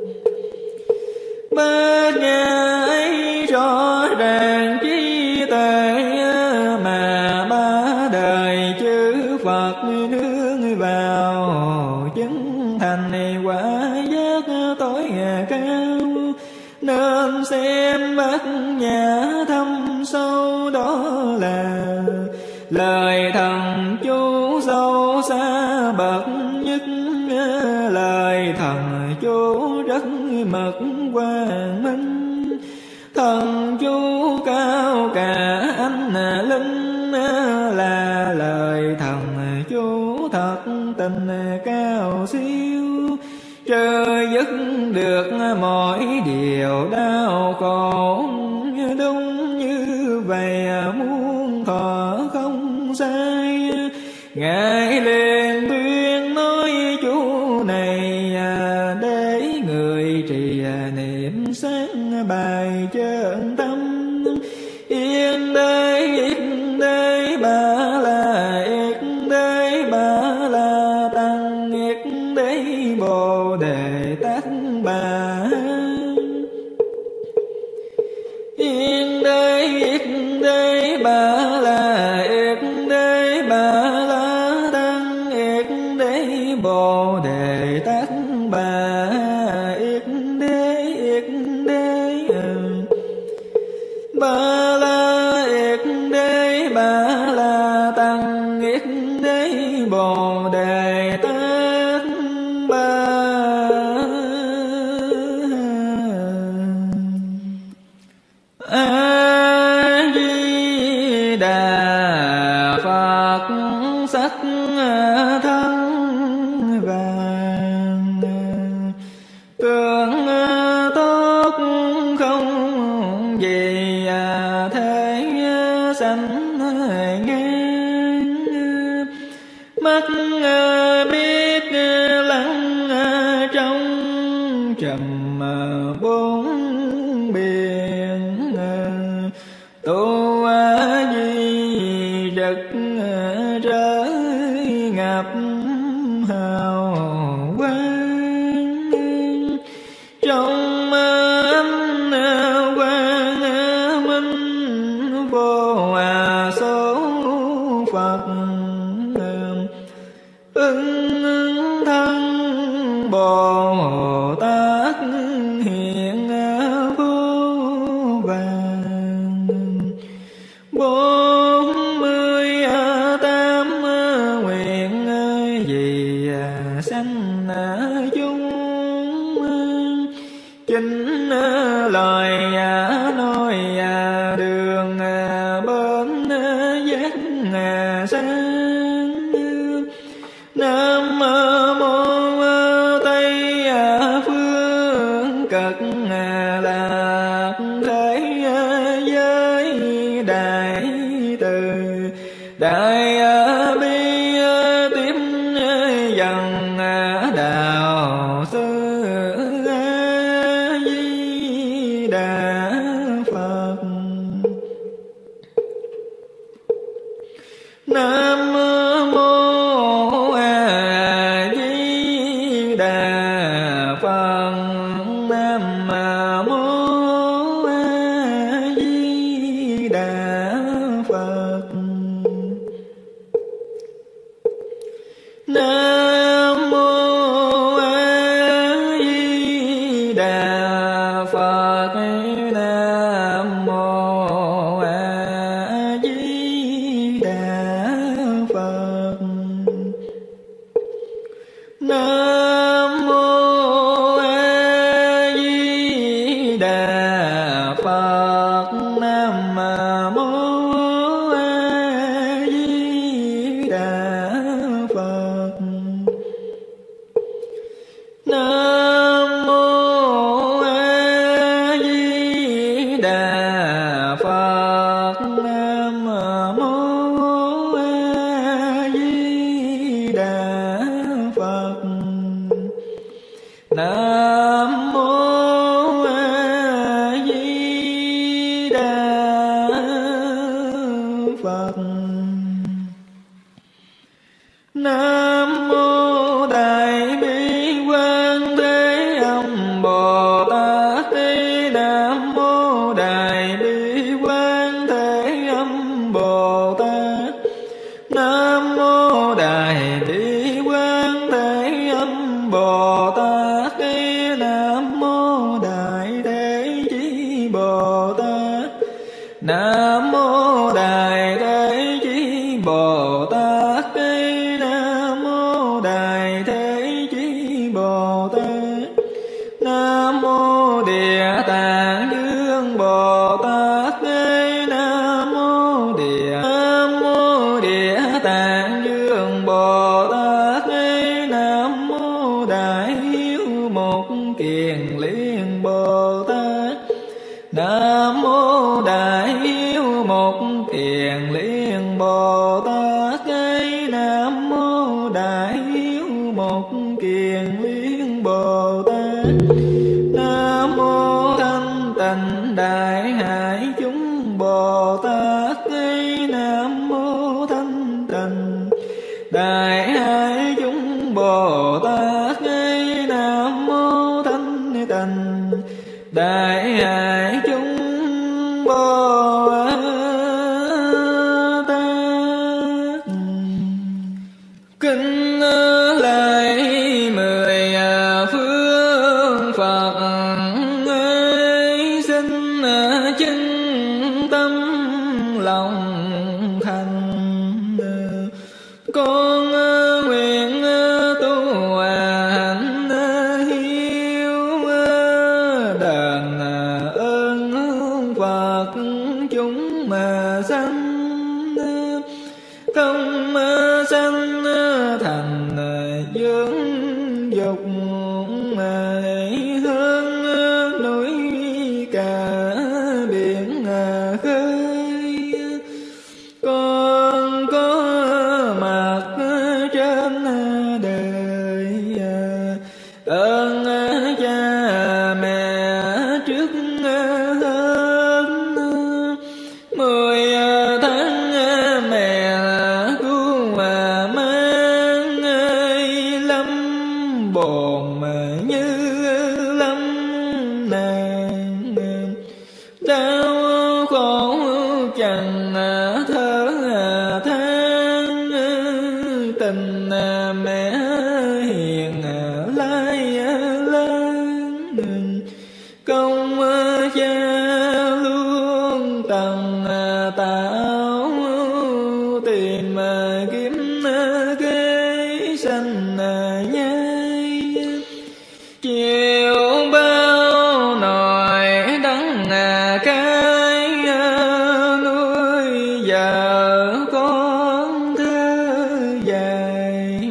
[SPEAKER 1] Bát nhã ấy rõ ràng trí tuệ, mà ba đời chư Phật nương vào. Chứng thành quả giác tối cao, nên xem bát nhã thâm sâu. Đó là lời thần chú sâu xa bậc nhất, lời thần chú rất mật quang minh. Thần chú cao cả ánh linh, là lời thần chú thật tình cao siêu. Trừ dứt được mọi điều đau khổ, đúng như vậy muôn thọ không sai. Ngài liền tuyên nói chú này, để người trì niệm sáng bài chân tâm. Yên đây yên đây ba la yết đây ba la tăng yết đây bồ đề tát bà. Yên đế yết đế ba la yết đế ba la tăng yết đế bồ đề tát bà yết đế ba la yết đế ba la tăng yết đế bồ đề tát bà. A Di Đà Phật sắc thân vàng tưởng tốt không gì thế sanh ngang mắt biết lắng trong trầm bốn biển tu A Di rực rỡ ngập hào quang trong ánh quang minh vô số Phật ứng thân Bồ Tát hiện vô vàng 48 nguyện vì sanh chung chính lời nói đường bên giác sáng Nam mô Tây phương cực lạc thế giới đại từ đại bi tiếp dần đạo sư A Di Đà Phật. Nam mô A Di Đà Phật. Nam mô A Di Đà Phật. Nam mô A Di Đà Phật. Nam mô A Di Đà Phật. Nam mô A Di Đà Phật. Nam mô A Di Đà Phật. Nam mô A Di Đà Phật. Nam mô A Di Đà Phật. Nam mô A Di Đà Phật. Nam mô Đại Bi Quang Thế Âm Bồ Tát. Nam mô Đại Bi Quang Thế Âm Bồ Tát. Nam mô Đại Bi Quang Thế Âm Bồ Tát. Nam mô Đại Thế Chí Bồ Tát. Nam mô Đại Thế Chí Bồ Tát. Nam mô Đại Thế Chí Bồ Tát. Nam mô Địa Tạng Dương Bồ Tát. Nam mô Địa Tạng Dương Bồ Tát. Nam mô Đại Hiếu Một Kiền Liên Bồ Tát. Nam mô Đại Hiếu Một Kiền Liên Bồ Tát. Nam mô Đại Hiếu Một Kiền Liên Bồ Tát. Nam mô Thanh Tịnh Đại Hải Chúng Bồ Tát. Nam mô Thanh Tịnh Đại Hải Chúng Bồ Tát. Nam mô Thanh Tịnh Đại Hải Chúng Bồ Bồ Tát. Kinh lại mười phương Phật ơi, xin chân tâm lòng thành. Con nguyện tu hành hiếu đền ơn Phật chúng mà sanh, không sanh thành vướng dục hơn núi cả biển khơi. Con có mặt trên đời ơn cha mẹ trước hết. 10 tháng mẹ cứu mang lắm bồn như lắm nàng, đau khổ chẳng thở than. Tình mẹ hiền lai lan, công cha luôn tận tạo. Tìm kiếm kế sanh nhai, chiều bao nồi đắng cay. Nuôi vợ con thơ dài,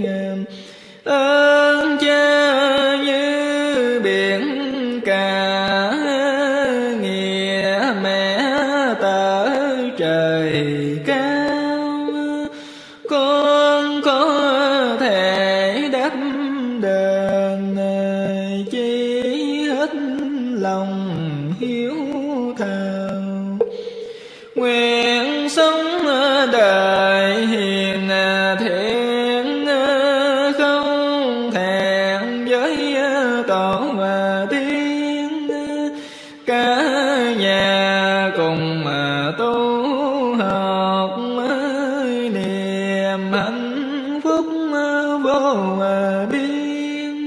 [SPEAKER 1] ơn cha như biển cả. Nghĩa mẹ tở trời cao, con có thể đáp đền chi hết lòng hiếu thảo. Nguyện sống đời hiền thiện, không thẹn với tổ tiên. Cả nhà cùng tu học, niềm hạnh phúc vô biên.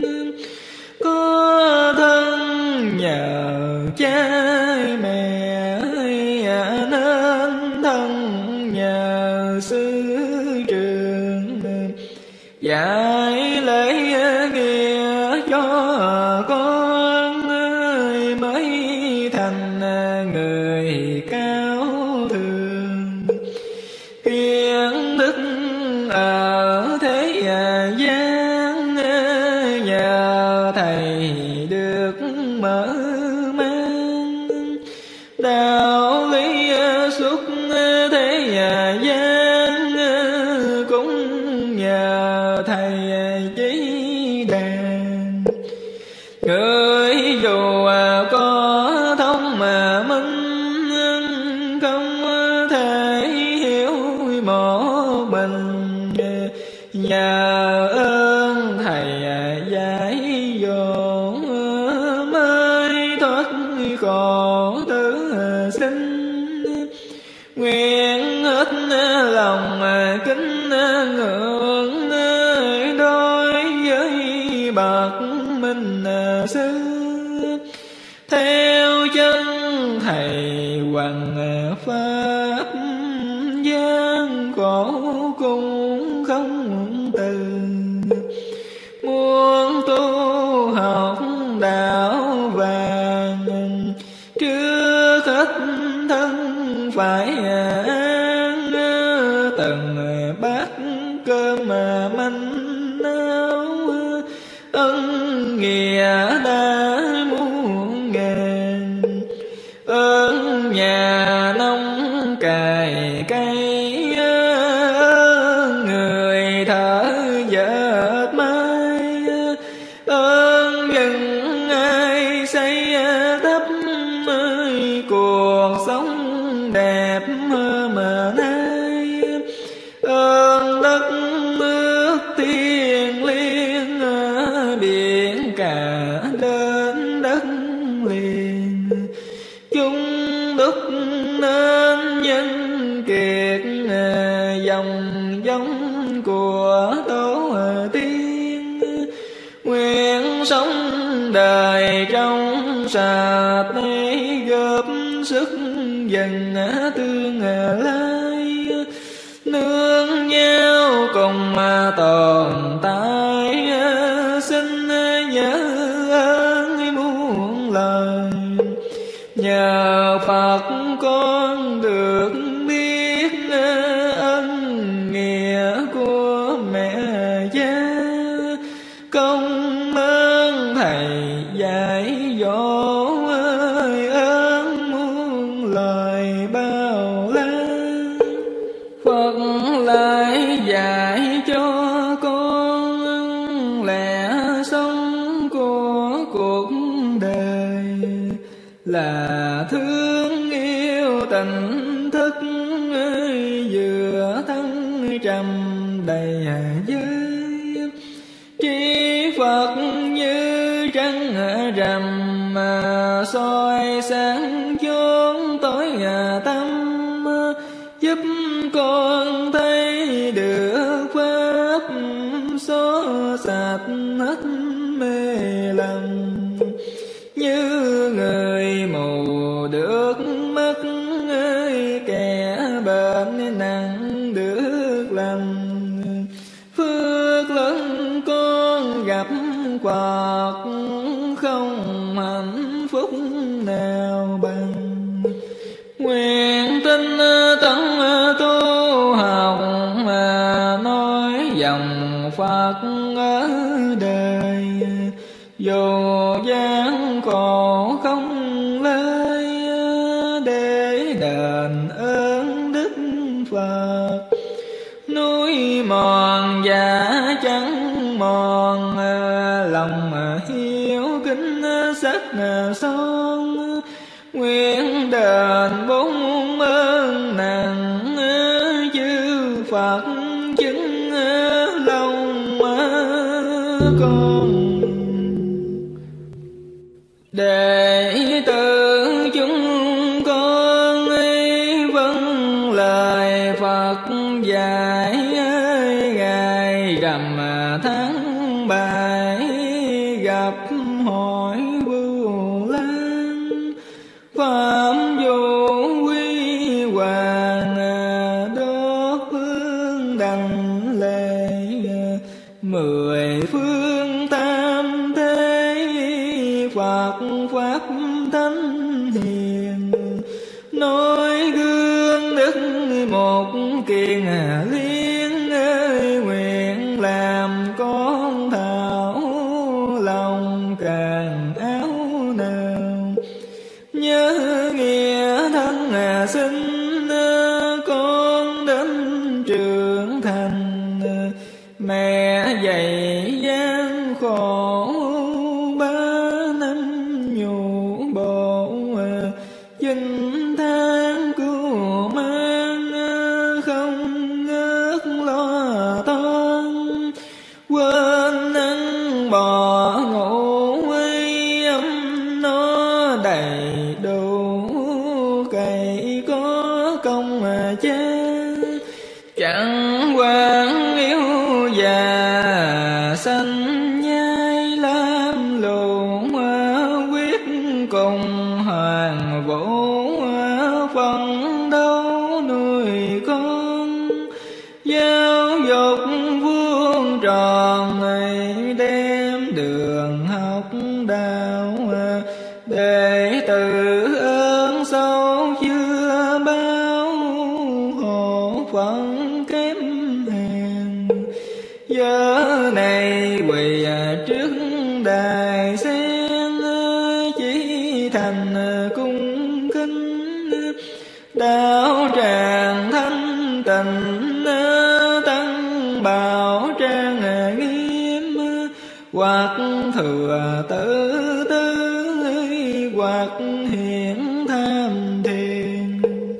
[SPEAKER 1] Có thân nhờ cha mẹ, nên thân nhờ sư trường. Dạy lễ nghĩa cho con mới thành người cao thượng. Kiến thức ở thế gian nhờ thầy được mở mang. Đạo lý suốt thế gian cũng nhờ thầy chỉ đàn. Người dù có thông mà minh, không thể hiểu một mình. Nhờ ơn thầy dạy dỗ, mới thoát khổ tử sinh. Nguyện hết lòng kính ngưỡng đối với bậc minh sư. Theo chân thầy hoằng pháp, gian khổ cũng không từ. Muốn tu học đạo vàng, trước hết thân phải an. Từng bát cơm manh áo, ân nghĩa đã muôn ngàn. Ơn nhà nông cày cây, ơn người thợ dệt may. Ơn những ai xây đắp cuộc sống đẹp mà nay. Ơn đất nước thiêng liêng, biển cả đến đất liền. Chung đúc nhân kiệt, dòng giống của tổ tiên. Nguyện sống đời trong sạch, góp sức dần tương lai, nương nhau cùng tồn tại. Xin nhớ ơn muôn lời, nhờ Phật con được biết ân nghĩa của mẹ cha. Công ơn thầy dạy dỗ, ơn muôn lời bao la. Phật lại dạy cho con lẽ sống của cuộc đời, là thương yêu tình thức, vừa thăng trầm đầy giới. Tri Phật như trăng rằm, mà soi sáng chốn tối tâm, giúp con thấy được pháp, xóa sạch hết mê lầm. Như người mù được mắt, kẻ bệnh nặng được lành. Phước lớn con gặp quạt, không hạnh phúc nào bằng. Nguyện tin tấn tu học, mà nói dòng Phật ở đời. Dù gian khổ không lấy, để đền ơn Đức Phật. Núi mòn giả chẳng mòn, lòng hiếu kính sắc son. Nguyện đền bốn ơn nặng, chư Phật chứng lòng con. Đệ tử chúng con vâng lời Phật dạy, ngày rằm tháng 7 gặp hỏi Vu Lan. Phạm vô quy hoàng, đốt hương đảnh lễ. 10 phương tam thế, Phật pháp thánh hiền. Nói gương đức một kiền liên, nguyện làm con thảo lòng càng áo nào. Nhớ nghĩa thân sinh, con đến trưởng thành. Mẹ dạy gian khổ 3 năm nhủ bộ, 9 tháng cứu mang không ngớt lo toan. Quên ăn bò ngủ ấm nó đầy đủ, cày có công cha. Chẳng quan yêu già xanh nhai lam lù, quyết cùng hoàng vũ phấn đấu nuôi con. Giáo dục vuông tròn này, đem đường học đạo. Đệ tử ơn sâu chưa bao, hộ phận kém hèn. Giờ này quỳ trước đài sen, chỉ thành cung kính. Đạo tràng thanh tịnh, tăng bảo trang nghiêm. Hoặc thừa tử tư, hoặc hiển tham thiền.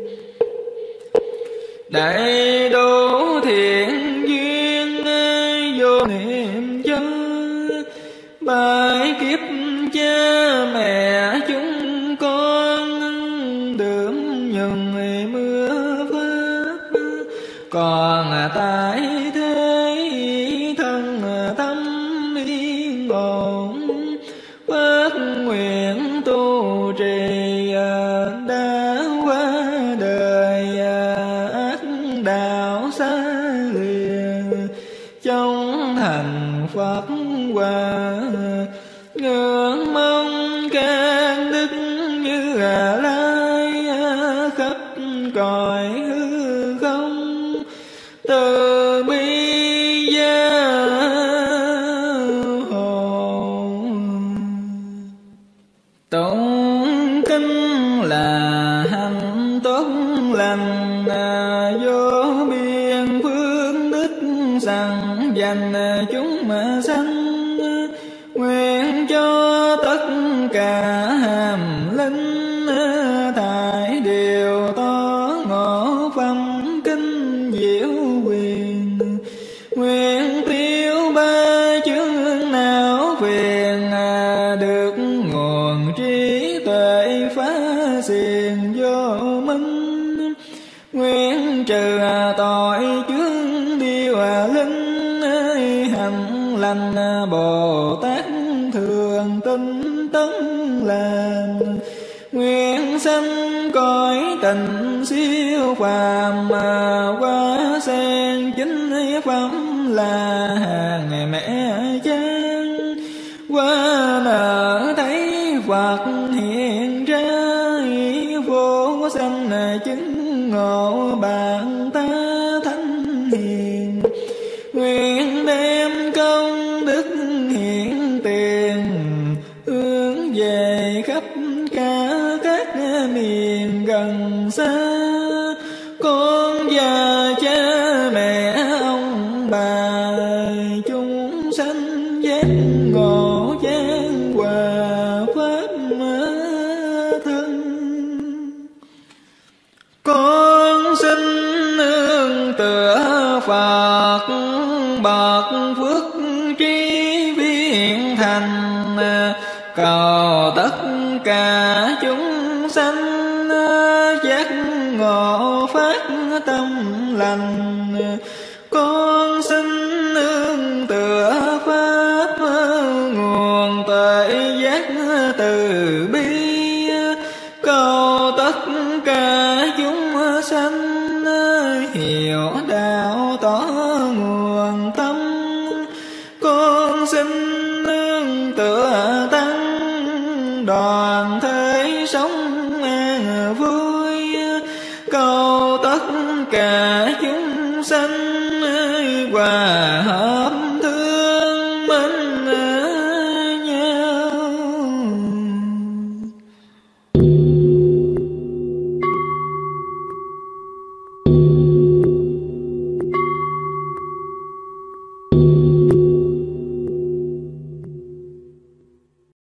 [SPEAKER 1] Đầy đủ thiện duyên vô niệm chân, bài kiếp cha mẹ chúng con đượm nhường mưa còn tại thế thân tâm yên ổn. Phát nguyện tu trì đã qua đời ác đạo xa lìa, trong thành Phật hòa ngưỡng mong các đức như lai khắp cõi hư không. Từ bi gia hộ tụng kinh là hành tốt lành, vô biên phương đức sẵn dành chúng sanh. Nguyện cho tất cả hàm linh thải đều to ngộ phẩm kinh diệu quyền. Nguyện tiêu ba chướng não phiền, được nguồn trí tuệ phá xiền vô minh. Nguyện trừ tội chướng điều linh, hành lành Bồ Tát thường tinh tấn làm. Nguyện sanh cõi tình siêu phàm, qua sen chính phẩm là hàng mẹ cha. Qua nở thấy Phật hiện ra, vô sanh chứng ngộ bạn ta thánh hiền. Nguyện đem công đức hiện tiền, hướng về khắp cả các miền gần xa. Con và cha mẹ ông bà, chúng sanh giác ngộ chan hòa pháp thân. Con xin nương tựa Phật bậc phước trí viên thành, cầu tất cả chúng sanh giác ngộ phát tâm lành. Con xin nương tựa pháp nguồn tuệ giác từ bi, cầu tất cả chúng sanh hiểu đạo tỏ nguồn tâm. Con xin nương tựa tăng đoàn thế sống an vui, cầu tất cả chúng sanh hòa hợp